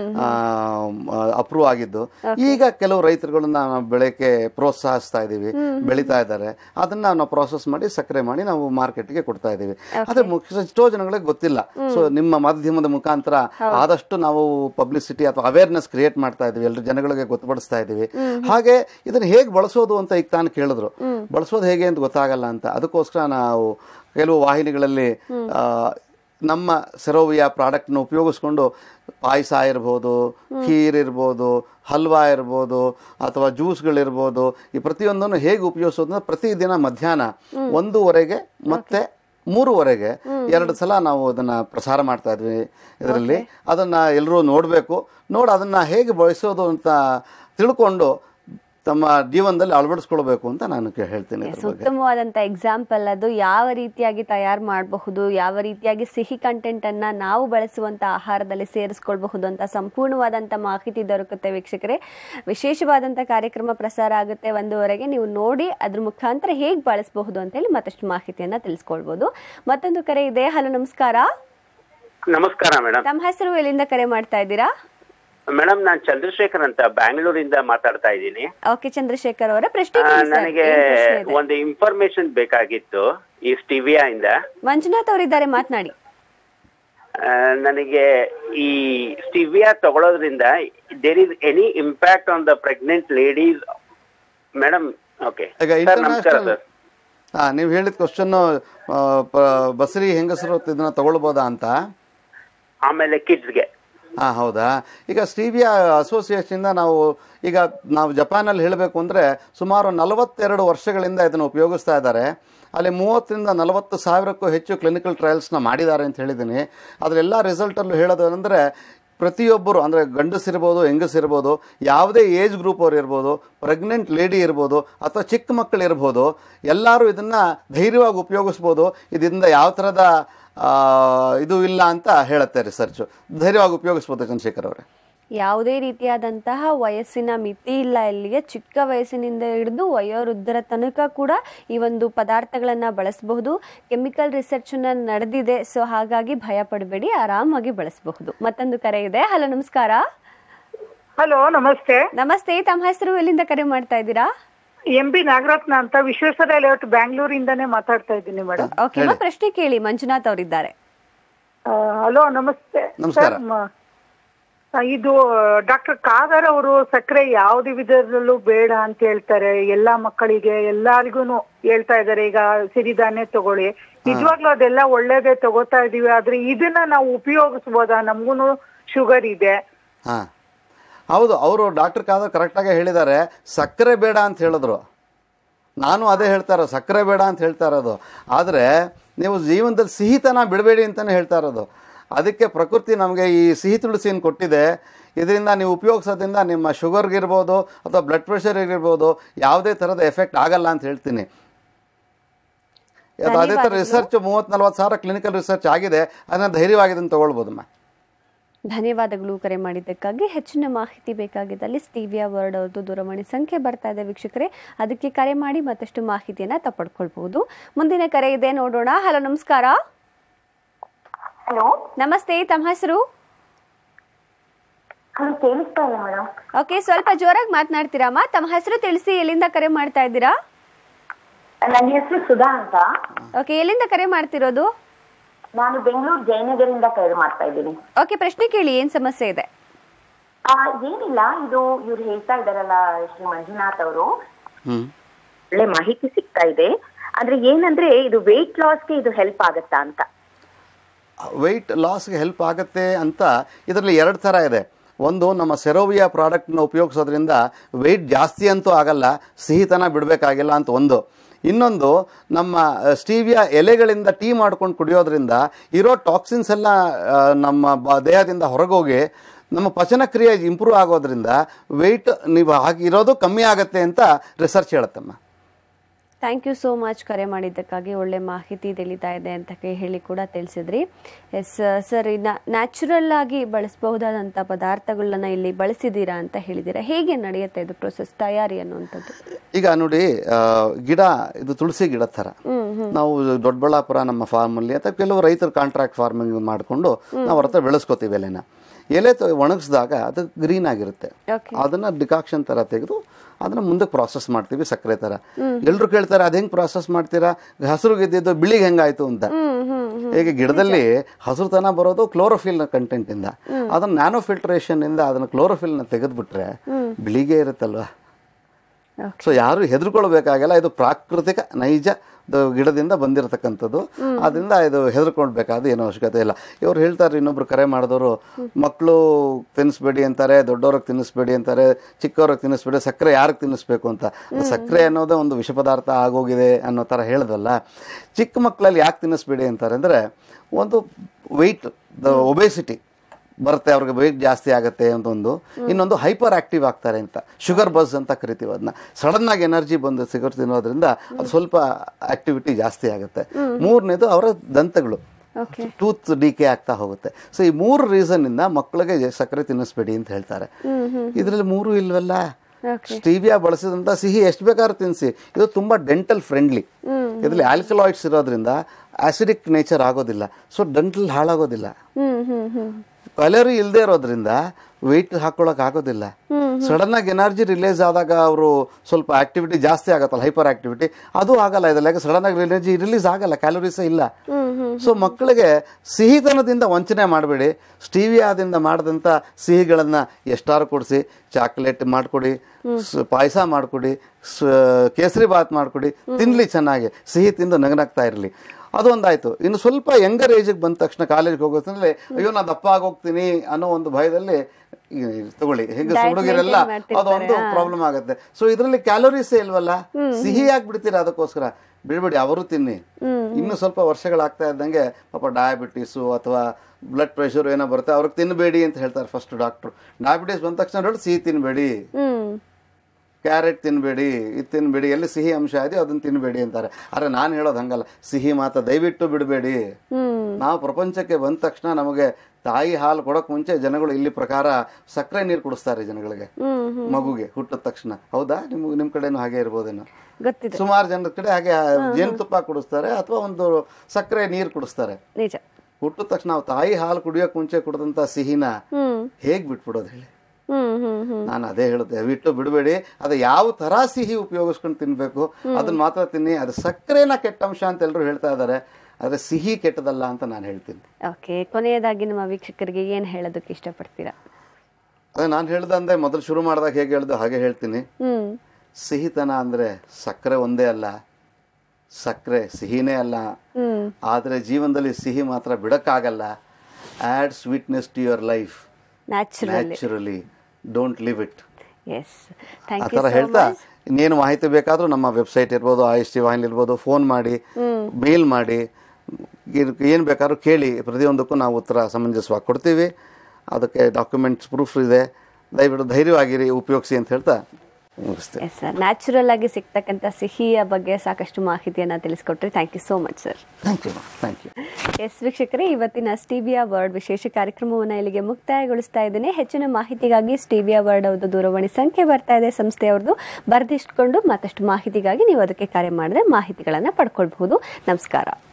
ಅಪ್ರೂವ್ ಆಗಿದ್ದು. ಈಗ ಕೆಲವು ರೈತರುಗಳನ್ನ ನಾವು ಬೆಳೆಗೆ ಪ್ರೋತ್ಸಾಹಿಸ್ತಾ ಇದೀವಿ, ಬೆಳೀತಾ ಇದ್ದಾರೆ. ಅದನ್ನ ನಾವು ಪ್ರಾಸೆಸ್ ಮಾಡಿ ಸಕ್ಕರೆ ಮಾಡಿ ನಾವು ಮಾರ್ಕೆಟ್ಗೆ ಕೊಡ್ತಾ ಇದೀವಿ. ಆದ್ರೆ ಎಷ್ಟೋ ಜನಗಳಿಗೆ ಗೊತ್ತಿಲ್ಲ. ಸೊ ನಿಮ್ಮ ಮಾಧ್ಯಮದ ಮುಖಾಂತರ ಆದಷ್ಟು ನಾವು ಪಬ್ಲಿಸಿಟಿ ಅಥವಾ ಅವೇರ್ನೆಸ್ ಕ್ರಿಯೇಟ್ ಮಾಡ್ತಾ ಇದೀವಿ, ಎಲ್ಲರೂ ಜನಗಳಿಗೆ ಗೊತ್ತುಪಡಿಸ್ತಾ ಇದೀವಿ. ಹಾಗೆ ಇದನ್ನ ಹೇಗೆ ಬಳಸೋದು ಅಂತ ಈಗ ತಾನು ಕೇಳಿದ್ರು, ಬಳಸೋದು ಹೇಗೆ ಅಂತ ಗೊತ್ತಾಗಲ್ಲ ಅಂತ. ಅದಕ್ಕೋಸ್ಕರ ನಾವು ಕೆಲವು ವಾಹಿನಿಗಳಲ್ಲಿ ನಮ್ಮ ಸಿರೋವಿಯಾ ಪ್ರಾಡಕ್ಟ್ನ ಉಪಯೋಗಿಸ್ಕೊಂಡು ಪಾಯಸ ಇರ್ಬೋದು, ಖೀರ್ ಇರ್ಬೋದು, ಹಲ್ವಾ ಇರ್ಬೋದು, ಅಥವಾ ಜ್ಯೂಸ್ಗಳಿರ್ಬೋದು, ಈ ಪ್ರತಿಯೊಂದನ್ನು ಹೇಗೆ ಉಪಯೋಗಿಸೋದನ್ನ ಪ್ರತಿದಿನ ಮಧ್ಯಾಹ್ನ 1:15 ಮತ್ತೆ 3:15 2 ಸಲ ನಾವು ಅದನ್ನ ಪ್ರಸಾರ ಮಾಡ್ತಾ ಇದ್ವಿ. ಇದರಲ್ಲಿ ಅದನ್ನ ಎಲ್ಲರೂ ನೋಡಬೇಕು, ಅದನ್ನ ಹೇಗೆ ಬಳಸೋದು ಅಂತ ತಿಳ್ಕೊಂಡು ತಮ್ಮ ಜೀವನದಲ್ಲಿ ಅಳವಡಿಸ್ಕೊಳ್ಬೇಕು ಅಂತ ನಾನು ಹೇಳ್ತೀನಿ. ಉತ್ತಮವಾದಂಥ ಎಕ್ಸಾಂಪಲ್ ಅದು. ಯಾವ ರೀತಿಯಾಗಿ ತಯಾರು ಮಾಡಬಹುದು, ಯಾವ ರೀತಿಯಾಗಿ ಸಿಹಿ ಕಂಟೆಂಟ್ ಅನ್ನ ನಾವು ಬಳಸುವಂತ ಆಹಾರದಲ್ಲಿ ಸೇರಿಸ್ಕೊಳ್ಬಹುದು ಅಂತ ಸಂಪೂರ್ಣವಾದಂಥ ಮಾಹಿತಿ ದೊರಕುತ್ತೆ ವೀಕ್ಷಕರೇ. ವಿಶೇಷವಾದಂಥ ಕಾರ್ಯಕ್ರಮ ಪ್ರಸಾರ ಆಗುತ್ತೆ 1:15. ನೀವು ನೋಡಿ ಅದ್ರ ಮುಖಾಂತರ ಹೇಗೆ ಬಳಸಬಹುದು ಅಂತ ಹೇಳಿ ಮತ್ತಷ್ಟು ಮಾಹಿತಿಯನ್ನ ತಿಳಿಸ್ಕೊಳ್ಬಹುದು. ಮತ್ತೊಂದು ಕರೆ ಇದೆ. ಹಲೋ, ನಮಸ್ಕಾರ. ನಮಸ್ಕಾರ ಮೇಡಮ್. ತಮ್ಮ ಹೆಸರು, ಎಲ್ಲಿಂದ ಕರೆ ಮಾಡ್ತಾ ಇದ್ದೀರಾ? ಮೇಡಮ್, ನಾನು ಚಂದ್ರಶೇಖರ್ ಅಂತ ಬ್ಯಾಂಗ್ಳೂರಿಂದ ಮಾತಾಡ್ತಾ ಇದ್ದೀನಿ. ಓಕೆ ಚಂದ್ರಶೇಖರ್ ಅವರ ಪ್ರಶ್ನೆ. ನನಗೆ ಒಂದು ಇನ್ಫಾರ್ಮೇಶನ್ ಬೇಕಾಗಿತ್ತು ಈ ಸ್ಟಿವಿಯಾ ಇಂದ. ಮಂಜುನಾಥ್ ಅವರಿದ್ದಾರೆ, ಮಾತನಾಡಿ. ನನಗೆ ಈ ಸ್ಟಿವಿಯಾ ತಗೊಳ್ಳೋದ್ರಿಂದ there is any impact on the pregnant ladies madam? Okay sir, ನಮಸ್ಕಾರ ಸರ್. ನೀವು ಹೇಳಿದ ಕ್ವಶನ್ ಬಸರಿ ಹೆಂಗಸರು ಇದನ್ನ ತಗೊಳ್ಬೋದಾ ಅಂತ. ಆಮೇಲೆ ಕಿಡ್ಸ್ಗೆ. ಹೌದಾ. ಈಗ ಸ್ಟೀವಿಯಾ ಅಸೋಸಿಯೇಷನ್ ನಾವು ಜಪಾನಲ್ಲಿ ಹೇಳಬೇಕು ಅಂದರೆ ಸುಮಾರು 42 ವರ್ಷಗಳಿಂದ ಇದನ್ನು ಉಪಯೋಗಿಸ್ತಾ ಇದ್ದಾರೆ. ಅಲ್ಲಿ 30ರಿಂದ 40 ಸಾವಿರಕ್ಕೂ ಹೆಚ್ಚು ಕ್ಲಿನಿಕಲ್ ಟ್ರಯಲ್ಸ್ನ ಮಾಡಿದ್ದಾರೆ ಅಂತ ಹೇಳಿದ್ದೀನಿ. ಅದರೆಲ್ಲ ರಿಸಲ್ಟಲ್ಲೂ ಹೇಳೋದು ಅಂದರೆ ಪ್ರತಿಯೊಬ್ಬರು, ಅಂದರೆ ಗಂಡಸಿರ್ಬೋದು, ಹೆಂಗಸಿರ್ಬೋದು, ಯಾವುದೇ ಏಜ್ ಗ್ರೂಪ್ ಅವ್ರು ಇರ್ಬೋದು, ಪ್ರೆಗ್ನೆಂಟ್ ಲೇಡಿ ಇರ್ಬೋದು, ಅಥವಾ ಚಿಕ್ಕ ಮಕ್ಕಳು ಇರ್ಬೋದು, ಎಲ್ಲರೂ ಇದನ್ನು ಧೈರ್ಯವಾಗಿ ಉಪಯೋಗಿಸ್ಬೋದು. ಇದರಿಂದ ಯಾವ ಥರದ ಇದು ಇಲ್ಲ ಅಂತ ಹೇಳುತ್ತೆ ರಿಸರ್ಚು. ಧೈರ್ಯವಾಗಿ ಉಪಯೋಗಿಸ್ಬೋದು ಚಂದ್ರಶೇಖರ್ ಅವರೇ. ಯಾವುದೇ ರೀತಿಯಾದಂತಹ ವಯಸ್ಸಿನ ಮಿತಿ ಇಲ್ಲ ಇಲ್ಲಿಗೆ. ಚಿಕ್ಕ ವಯಸ್ಸಿನಿಂದ ಹಿಡಿದು ವಯೋವೃದ್ಧರ ತನಕ ಕೂಡ ಈ ಒಂದು ಪದಾರ್ಥಗಳನ್ನು ಬಳಸಬಹುದು. ಕೆಮಿಕಲ್ ರಿಸರ್ಚ್ ನಡೆದಿದೆ. ಸೊ ಹಾಗಾಗಿ ಭಯ ಪಡಬೇಡಿ, ಆರಾಮಾಗಿ ಬಳಸಬಹುದು. ಮತ್ತೊಂದು ಕರೆ ಇದೆ. ಹಲೋ, ನಮಸ್ಕಾರ. ಹಲೋ, ನಮಸ್ತೆ. ನಮಸ್ತೆ, ತಮ್ಮ ಹೆಸರು, ಎಲ್ಲಿಂದ ಕರೆ ಮಾಡ್ತಾ ಇದ್ದೀರಾ? MB ನಾಗರತ್ನ ಅಂತ, ವಿಶ್ವೇಶ್ವರ ಲೇಔಟ್ ಬ್ಯಾಂಗ್ಳೂರಿಂದಾನೇ ಮಾತಾಡ್ತಾ ಇದ್ದೀನಿ ಮೇಡಮ್. ಓಕೆ, ಪ್ರಶ್ನೆ ಕೇಳಿ. ಮಂಜುನಾಥ್ ಅವರಿದ್ದಾರೆ. ಹಲೋ, ನಮಸ್ತೆ. ಇದು ಡಾಕ್ಟರ್ ಕಾದರ್ ಅವರು ಸಕ್ಕರೆ ಯಾವುದೇ ವಿಧದಲ್ಲೂ ಬೇಡ ಅಂತ ಹೇಳ್ತಾರೆ. ಎಲ್ಲಾ ಮಕ್ಕಳಿಗೆ ಎಲ್ಲರಿಗೂ ಹೇಳ್ತಾ ಇದಾರೆ, ಈಗ ಸಿರಿಧಾನ್ಯ ತಗೊಳ್ಳಿ. ನಿಜವಾಗ್ಲೂ ಅದೆಲ್ಲ ಒಳ್ಳೇದೇ ತಗೋತಾ ಇದೀವಿ. ಆದ್ರೆ ಇದನ್ನ ನಾವು ಉಪಯೋಗಿಸಬಹುದಾ? ನಮ್ಗೂನು ಶುಗರ್ ಇದೆ. ಹೌದು, ಅವರು ಡಾಕ್ಟರ್ ಕಾದರ್ ಕರೆಕ್ಟಾಗಿ ಹೇಳಿದ್ದಾರೆ. ಸಕ್ಕರೆ ಬೇಡ ಅಂತ ಹೇಳಿದ್ರು. ನಾನು ಅದೇ ಹೇಳ್ತಾ ಇರೋದು, ಸಕ್ಕರೆ ಬೇಡ ಅಂತ ಹೇಳ್ತಾ ಇರೋದು. ಆದರೆ ನೀವು ಜೀವನದಲ್ಲಿ ಸಿಹಿತನ ಬಿಡಬೇಡಿ ಅಂತಲೇ ಹೇಳ್ತಾ ಇರೋದು. ಅದಕ್ಕೆ ಪ್ರಕೃತಿ ನಮಗೆ ಈ ಸಿಹಿ ತುಳಸಿಯನ್ನು ಕೊಟ್ಟಿದೆ. ಇದರಿಂದ ನೀವು ಉಪಯೋಗಿಸೋದ್ರಿಂದ ನಿಮ್ಮ ಶುಗರ್ಗಿರ್ಬೋದು ಅಥವಾ ಬ್ಲಡ್ ಪ್ರೆಷರ್ಗಿರ್ಬೋದು ಯಾವುದೇ ಥರದ ಎಫೆಕ್ಟ್ ಆಗಲ್ಲ ಅಂತ ಹೇಳ್ತೀನಿ. ಅದೇ ಥರ ರಿಸರ್ಚ್ 30-40 ಸಾವಿರ ಕ್ಲಿನಿಕಲ್ ರಿಸರ್ಚ್ ಆಗಿದೆ. ಅದನ್ನು ಧೈರ್ಯವಾಗಿ ಇದನ್ನು ತೊಗೊಳ್ಬೋದಮ್ಮ. ಧನ್ಯವಾದಗಳು ಕರೆ ಮಾಡಿದ್ದಕ್ಕಾಗಿ. ಹೆಚ್ಚಿನ ಮಾಹಿತಿ ಬೇಕಾಗಿದ್ದಲ್ಲಿ ಸ್ಟೀವಿಯಾ ವರ್ಡ್ ಅವ್ರದ್ದು ದೂರವಾಣಿ ಸಂಖ್ಯೆ ಬರ್ತಾ ಇದೆ ವೀಕ್ಷಕರೇ, ಅದಕ್ಕೆ ಕರೆ ಮಾಡಿ ಮತ್ತಷ್ಟು ಮಾಹಿತಿಯನ್ನ ತಪ್ಪಡ್ಕೊಳ್ಬಹುದು. ಮುಂದಿನ ಕರೆ ಇದೆ, ನೋಡೋಣ. ಹಲೋ, ನಮಸ್ಕಾರ. ಹಲೋ, ನಮಸ್ತೆ, ತಮ್ಮ ಹೆಸರು? ಹಲೋ, ಕೇಳಿಸ್ತಾ ಇಲ್ಲ ಮೇಡಮ್. ಓಕೆ, ಸ್ವಲ್ಪ ಜೋರಾಗಿ ಮಾತನಾಡ್ತೀರಮ್ಮ? ತಮ್ಮ ಹೆಸರು ತಿಳಿಸಿ, ಎಲ್ಲಿಂದ ಕರೆ ಮಾಡ್ತಾ ಇದ್ದೀರಾ? ನನ್ನ ಹೆಸರು ಸುಧಾ ಅಂತ. ಓಕೆ, ಎಲ್ಲಿಂದ ಕರೆ ಮಾಡ್ತಿರೋದು? ನಾನು ಬೆಂಗಳೂರು ಜಯನಗರಿಂದ ಕರೆ ಮಾಡ್ತಾ ಇದ್ದೀನಿ. ಓಕೆ, ಪ್ರಶ್ನೆ ಕೇಳಿ, ಏನ್ ಸಮಸ್ಯೆ ಇದೆ? ಏನಿಲ್ಲ, ಇದು ಇವ್ರು ಹೇಳ್ತಾ ಇದಾರಲ್ಲ ಶ್ರೀ ಮಂಜುನಾಥ್ ಅವರು, ಒಳ್ಳೆ ಮಾಹಿತಿ ಸಿಗ್ತಾ ಇದೆ. ಆದ್ರೆ ಏನಂದ್ರೆ ಇದು ವೆಯ್ಟ್ ಲಾಸ್ಗೆ ಇದು ಹೆಲ್ಪ್ ಆಗತ್ತಾ ಅಂತ. ವೆಯ್ಟ್ ಲಾಸ್ಗೆ ಹೆಲ್ಪ್ ಆಗುತ್ತೆ ಅಂತ ಇದರಲ್ಲಿ 2 ಥರ ಇದೆ. ಒಂದು, ನಮ್ಮ ಸೆರೋವಿಯಾ ಪ್ರಾಡಕ್ಟ್ನ ಉಪಯೋಗಿಸೋದ್ರಿಂದ ವೆಯ್ಟ್ ಜಾಸ್ತಿ ಅಂತೂ ಆಗಲ್ಲ, ಸಿಹಿತನ ಬಿಡಬೇಕಾಗಿಲ್ಲ ಅಂತ ಒಂದು. ಇನ್ನೊಂದು, ನಮ್ಮ ಸ್ಟೀವಿಯಾ ಎಲೆಗಳಿಂದ ಟೀ ಮಾಡ್ಕೊಂಡು ಕುಡಿಯೋದ್ರಿಂದ ಇರೋ ಟಾಕ್ಸಿನ್ಸ್ ಎಲ್ಲ ನಮ್ಮ ದೇಹದಿಂದ ಹೊರಗೋಗಿ ನಮ್ಮ ಪಚನ ಕ್ರಿಯೆ ಇಂಪ್ರೂವ್ ಆಗೋದ್ರಿಂದ ವೆಯ್ಟ್ ನೀವು ಆಗಿರೋದು ಕಮ್ಮಿ ಆಗುತ್ತೆ ಅಂತ ರಿಸರ್ಚ್ ಹೇಳುತ್ತಮ್ಮ. ಥ್ಯಾಂಕ್ ಯು ಸೋ ಮಚ್ ಕರೆ ಮಾಡಿದ್ದಕ್ಕಾಗಿ. ಒಳ್ಳೆ ಮಾಹಿತಿ ತಿಳಿತಾ ಇದೆ ಅಂತ ಹೇಳಿ ಕೂಡ ತಿಳಿಸಿದ್ರಿ. ಎಸ್ ಸರ್, ನ್ಯಾಚುರಲ್ ಆಗಿ ಬಳಸಬಹುದಾದಂಥ ಪದಾರ್ಥಗಳನ್ನ ಇಲ್ಲಿ ಬಳಸಿದ್ದೀರಾ ಅಂತ ಹೇಳಿದ್ದೀರಾ. ಹೇಗೆ ನಡೆಯುತ್ತೆ ಇದು ಪ್ರೊಸೆಸ್, ತಯಾರಿ ಅನ್ನುವಂಥದ್ದು? ಈಗ ನೋಡಿ, ಗಿಡ ಇದು ತುಳಸಿ ಗಿಡ ಥರ ನಾವು ದೊಡ್ಡಬಳ್ಳಾಪುರ ನಮ್ಮ ಫಾರ್ಮಲ್ಲಿ ಅಥವಾ ಕೆಲವು ರೈತರು ಕಾಂಟ್ರಾಕ್ಟ್ ಫಾರ್ಮಿಂಗ್ ಮಾಡಿಕೊಂಡು ನಾವು ಅವ್ರ ಹತ್ರ ಬೆಳೆಸ್ಕೋತೀವಿ. ಎಲೆ ಒಣಗಿಸಿದಾಗ ಅದು ಗ್ರೀನ್ ಆಗಿರುತ್ತೆ. ಅದನ್ನ ಡಿಕಾಕ್ಷನ್ ತರ ತೆಗೆದು ಅದನ್ನ ಮುಂದೆ ಪ್ರಾಸೆಸ್ ಮಾಡ್ತೀವಿ, ಸಕ್ಕರೆ ತರ. ಎಲ್ರು ಕೇಳ್ತಾರೆ, ಅದ್ ಹೆಂಗ್ ಪ್ರಾಸೆಸ್ ಮಾಡ್ತೀರಾ, ಹಸಿರು ಗೆದ್ದಿದ್ದು ಬಿಳಿಗೆ ಹೆಂಗಾಯ್ತು ಅಂತ. ಈಗ ಗಿಡದಲ್ಲಿ ಹಸಿರುತನ ಬರೋದು ಕ್ಲೋರೋಫಿಲ್ ಕಂಟೆಂಟ್ ಇಂದ. ಅದನ್ನ ನ್ಯಾನೋ ಫಿಲ್ಟ್ರೇಷನ್ ಇಂದ ಅದನ್ನ ಕ್ಲೋರೋಫಿಲ್ ನ ತೆಗೆದ್ಬಿಟ್ರೆ ಬಿಳಿಗೆ ಇರುತ್ತಲ್ವಾ. ಸೊ ಯಾರು ಹೆದರ್ಕೊಳ್ಬೇಕಾಗಲ್ಲ, ಇದು ಪ್ರಾಕೃತಿಕ ನೈಜ ಗಿಡದಿಂದ ಬಂದಿರತಕ್ಕಂಥದ್ದು. ಅದರಿಂದ ಇದು ಹೆದರ್ಕೊಳ್ಬೇಕಾದ ಏನೋ ಅವಶ್ಯಕತೆ ಇಲ್ಲ. ಇವ್ರು ಹೇಳ್ತಾರೆ, ಇನ್ನೊಬ್ರು ಕರೆ ಮಾಡಿದವರು, ಮಕ್ಕಳು ತಿನ್ನಿಸ್ಬೇಡಿ ಅಂತಾರೆ, ದೊಡ್ಡವ್ರಿಗೆ ತಿನ್ನಿಸ್ಬೇಡಿ ಅಂತಾರೆ, ಚಿಕ್ಕವ್ರಿಗೆ ತಿನ್ನಿಸ್ಬೇಡಿ, ಸಕ್ಕರೆ ಯಾರಿಗೆ ತಿನ್ನಿಸ್ಬೇಕು ಅಂತ. ಸಕ್ಕರೆ ಅನ್ನೋದೇ ಒಂದು ವಿಷ ಪದಾರ್ಥ ಆಗೋಗಿದೆ ಅನ್ನೋ ಥರ ಹೇಳ್ದಲ್ಲ. ಚಿಕ್ಕ ಮಕ್ಕಳಲ್ಲಿ ಯಾಕೆ ತಿನ್ನಿಸ್ಬೇಡಿ ಅಂತಾರೆ ಅಂದರೆ, ಒಂದು ವೆಯ್ಟ್ ಒಬೇಸಿಟಿ ಬರುತ್ತೆ, ಅವ್ರಿಗೆ ವೆಯ್ಟ್ ಜಾಸ್ತಿ ಆಗುತ್ತೆ ಅಂತ ಒಂದು. ಇನ್ನೊಂದು, ಹೈಪರ್ ಆಕ್ಟಿವ್ ಆಗ್ತಾರೆ ಅಂತ, ಶುಗರ್ ಬಸ್ ಅಂತ ಕರಿತೀವಿ. ಅದನ್ನ ಸಡನ್ ಆಗಿ ಎನರ್ಜಿ ಬಂದು ಸಿಗರ್ ತಿನ್ನೋದ್ರಿಂದ ಅದು ಸ್ವಲ್ಪ ಆಕ್ಟಿವಿಟಿ ಜಾಸ್ತಿ ಆಗುತ್ತೆ. ಮೂರನೇದು, ಅವರ ದಂತಗಳು, ಟೂತ್ ಡಿಕೆ ಆಗ್ತಾ ಹೋಗುತ್ತೆ. ಸೊ ಈ 3 ರೀಸನ್ ಇಂದ ಮಕ್ಕಳಿಗೆ ಸಕ್ಕರೆ ತಿನ್ನಿಸ್ಬೇಡಿ ಅಂತ ಹೇಳ್ತಾರೆ. ಇದರಲ್ಲಿ 3 ಇಲ್ವಲ್ಲ. ಸ್ಟೀವಿಯಾ ಬಳಸಿದಂತ ಸಿಹಿ ಎಷ್ಟು ಬೇಕಾದ್ರೂ ತಿನ್ನಿಸಿ, ಇದು ತುಂಬಾ ಡೆಂಟಲ್ ಫ್ರೆಂಡ್ಲಿ. ಇದರಲ್ಲಿ ಆಲ್ಕಲಾಯ್ಡ್ಸ್ ಇರೋದ್ರಿಂದ ಆಸಿಡಿಕ್ ನೇಚರ್ ಆಗೋದಿಲ್ಲ, ಸೊ ಡೆಂಟಲ್ ಹಾಳಾಗೋದಿಲ್ಲ. ಕ್ಯಾಲರಿ ಇಲ್ಲದೆ ಇರೋದ್ರಿಂದ ವೆಯ್ಟ್ ಹಾಕೊಳಕ್ ಆಗೋದಿಲ್ಲ. ಸಡನ್ ಆಗಿ ಎನರ್ಜಿ ರಿಲೀಸ್ ಆದಾಗ ಅವರು ಸ್ವಲ್ಪ ಆಕ್ಟಿವಿಟಿ ಜಾಸ್ತಿ ಆಗತ್ತಲ್ಲ, ಹೈಪರ್ ಆಕ್ಟಿವಿಟಿ, ಅದು ಆಗಲ್ಲ ಇದರಲ್ಲಿ. ಯಾಕೆ ಸಡನ್ ಆಗಿ ಎನರ್ಜಿ ರಿಲೀಸ್ ಆಗಲ್ಲ, ಕ್ಯಾಲೋರೀಸ್ ಇಲ್ಲ. ಸೊ ಮಕ್ಕಳಿಗೆ ಸಿಹಿತನದಿಂದ ವಂಚನೆ ಮಾಡಬೇಡಿ. ಸ್ಟೀವಿಯಾದಿಂದ ಮಾಡಿದಂಥ ಸಿಹಿಗಳನ್ನ ಎಷ್ಟಾರು ಕೊಡಿಸಿ, ಚಾಕ್ಲೇಟ್ ಮಾಡಿಕೊಡಿ, ಪಾಯಸ ಮಾಡಿಕೊಡಿ, ಕೇಸರಿ ಬಾತ್ ಮಾಡಿಕೊಡಿ, ತಿನ್ಲಿ ಚೆನ್ನಾಗಿ, ಸಿಹಿ ತಿಂದು ನಗನಗ್ತಾ ಇರಲಿ. ಅದೊಂದಾಯ್ತು. ಇನ್ನು ಸ್ವಲ್ಪ ಯಂಗರ್ ಏಜಿಗೆ ಬಂದ ತಕ್ಷಣ, ಕಾಲೇಜ್ಗೆ ಹೋಗೋದ್ರಲ್ಲಿ ಅಯ್ಯೋ ನಾ ದಪ್ಪ ಆಗೋಗ್ತೀನಿ ಅನ್ನೋ ಒಂದು ಭಯದಲ್ಲಿ ತಗೊಳ್ಳಿ, ಹೆಂಗ ಹುಡುಗಿರೆಲ್ಲ ಅದೊಂದು ಪ್ರಾಬ್ಲಮ್ ಆಗುತ್ತೆ. ಸೊ ಇದರಲ್ಲಿ ಕ್ಯಾಲೋರೀಸೇ ಇಲ್ವಲ್ಲ, ಸಿಹಿ ಆಗ್ಬಿಡ್ತೀರಾ, ಅದಕ್ಕೋಸ್ಕರ ಬಿಡ್ಬೇಡಿ, ಅವರು ತಿನ್ನಿ. ಇನ್ನು ಸ್ವಲ್ಪ ವರ್ಷಗಳಾಗ್ತಾ ಇದ್ದಂಗೆ ಪಾಪ ಡಯಾಬಿಟೀಸು ಅಥವಾ ಬ್ಲಡ್ ಪ್ರೆಷರ್ ಏನೋ ಬರುತ್ತೆ, ಅವ್ರಿಗೆ ತಿನ್ಬೇಡಿ ಅಂತ ಹೇಳ್ತಾರೆ ಫಸ್ಟ್ ಡಾಕ್ಟ್ರು. ಡಯಾಬಿಟೀಸ್ ಬಂದ ತಕ್ಷಣ ನೋಡಿ, ಸಿಹಿ ತಿನ್ಬೇಡಿ, ಕ್ಯಾರೆಟ್ ತಿನ್ಬೇಡಿ, ಇದು ತಿನ್ಬೇಡಿ, ಎಲ್ಲಿ ಸಿಹಿ ಅಂಶ ಇದೆ ಅದನ್ನ ತಿನ್ಬೇಡಿ ಅಂತಾರೆ. ಆದ್ರೆ ನಾನು ಹೇಳೋದು ಹಂಗಲ್ಲ, ಸಿಹಿ ಮಾತ್ರ ದಯವಿಟ್ಟು ಬಿಡಬೇಡಿ. ನಾವು ಪ್ರಪಂಚಕ್ಕೆ ಬಂದ ತಕ್ಷಣ ನಮಗೆ ತಾಯಿ ಹಾಲು ಕೊಡೋಕ್ ಮುಂಚೆ ಜನಗಳು ಇಲ್ಲಿ ಪ್ರಕಾರ ಸಕ್ಕರೆ ನೀರು ಕುಡಿಸ್ತಾರೆ ಜನಗಳಿಗೆ, ಮಗುಗೆ ಹುಟ್ಟಿದ ತಕ್ಷಣ. ಹೌದಾ? ನಿಮ್ ಕಡೆನೂ ಹಾಗೆ ಇರ್ಬೋದೇನೋ. ಸುಮಾರು ಜನರ ಕಡೆ ಹಾಗೆ ಜೇನುತುಪ್ಪ ಕುಡಿಸ್ತಾರೆ ಅಥವಾ ಒಂದು ಸಕ್ಕರೆ ನೀರು ಕುಡಿಸ್ತಾರೆ. ಹುಟ್ಟಿದ ತಕ್ಷಣ ನಾವು ತಾಯಿ ಹಾಲು ಕುಡಿಯೋಕ್ ಮುಂಚೆ ಕುಡಿದಂತ ಸಿಹಿನ ಹೇಗ್ ಬಿಟ್ಬಿಡೋದು ಹೇಳಿ? ನಾನು ಅದೇ ಹೇಳುತ್ತೆ, ದಯವಿಟ್ಟು ಬಿಡಬೇಡಿ. ಅದು ಯಾವ ತರ ಸಿಹಿ ಉಪಯೋಗಿಸ್ಕೊಂಡು ತಿನ್ಬೇಕು ಅದನ್ನ ಮಾತ್ರ ತಿನ್ನಿ. ಅದು ಸಕ್ಕರೆನ ಕೆಟ್ಟ ಅಂಶ ಅಂತ ಎಲ್ಲರೂ ಹೇಳ್ತಾ ಇದ್ದಾರೆ, ಆದ್ರೆ ಸಿಹಿ ಕೆಟ್ಟದಲ್ಲ ಅಂತ ನಾನು ಹೇಳ್ತೀನಿ. ಓಕೆ, ಕೊನೆಯದಾಗಿ ನಮ್ಮ ವೀಕ್ಷಕರಿಗೆ ಏನ್ ಹೇಳೋದಕ್ಕೆ ಇಷ್ಟಪಡ್ತೀರಾ? ಅದೇ ನಾನು ಹೇಳ್ದಂದ್ರೆ ಮೊದಲು ಶುರು ಮಾಡಿದಾಗ ಹೇಗೆ ಹೇಳ್ದು ಹಾಗೆ ಹೇಳ್ತೀನಿ. ಸಿಹಿತನ ಅಂದ್ರೆ ಸಕ್ಕರೆ ಒಂದೇ ಅಲ್ಲ, ಸಕ್ಕರೆ ಸಿಹಿನೇ ಅಲ್ಲ. ಆದ್ರೆ ಜೀವನದಲ್ಲಿ ಸಿಹಿ ಮಾತ್ರ ಬಿಡಕ್ಕಾಗಲ್ಲ. Add sweetness to your life naturally, don't leave it. ಆ ಥರ ಹೇಳ್ತಾ ಇನ್ನೇನು ಮಾಹಿತಿ ಬೇಕಾದರೂ ನಮ್ಮ ವೆಬ್ಸೈಟ್ ಇರ್ಬೋದು, ಆಯುಷ್ ವಾಹಿನಿ ಇರ್ಬೋದು, ಫೋನ್ ಮಾಡಿ, ಮೇಲ್ ಮಾಡಿ, ಏನು ಬೇಕಾದ್ರೂ ಕೇಳಿ. ಪ್ರತಿಯೊಂದಕ್ಕೂ ನಾವು ಉತ್ತರ ಸಮಂಜಸವಾಗಿ ಕೊಡ್ತೀವಿ. ಅದಕ್ಕೆ ಡಾಕ್ಯುಮೆಂಟ್ಸ್ ಪ್ರೂಫ್ ಇದೆ. ದಯವಿಟ್ಟು ಧೈರ್ಯವಾಗಿರಿ, ಉಪಯೋಗಿಸಿ ಅಂತ ಹೇಳ್ತಾ ಮುಗಿಸ್ತೇವೆ. ಎಸ್ ಸರ್, ನ್ಯಾಚುರಲ್ ಆಗಿ ಸಿಗ್ತಕ್ಕಂಥ ಸಿಹಿಯ ಬಗ್ಗೆ ಸಾಕಷ್ಟು ಮಾಹಿತಿಯನ್ನು ತಿಳಿಸ್ಕೊಟ್ರಿ. Thank you so much sir. Thank you thank you. Yes ವೀಕ್ಷಕರೇ, ಇವತ್ತಿನ ಸ್ಟೀವಿಯಾ ವರ್ಡ್ ವಿಶೇಷ ಕಾರ್ಯಕ್ರಮವನ್ನು ಇಲ್ಲಿಗೆ ಮುಕ್ತಾಯಗೊಳಿಸ್ತಾ ಇದ್ದೇನೆ. ಹೆಚ್ಚಿನ ಮಾಹಿತಿಗಾಗಿ ಸ್ಟೀವಿಯಾ ವರ್ಡ್ ಅವ್ರದ್ದು ದೂರವಾಣಿ ಸಂಖ್ಯೆ ಬರ್ತಾ ಇದೆ, ಸಂಸ್ಥೆಯವ್ರದ್ದು. ಬರೆದಿಟ್ಕೊಂಡು ಮತ್ತಷ್ಟು ಮಾಹಿತಿಗಾಗಿ ನೀವು ಅದಕ್ಕೆ ಕರೆ ಮಾಡಿದ್ರೆ ಮಾಹಿತಿಗಳನ್ನು ಪಡ್ಕೊಳ್ಬಹುದು. ನಮಸ್ಕಾರ.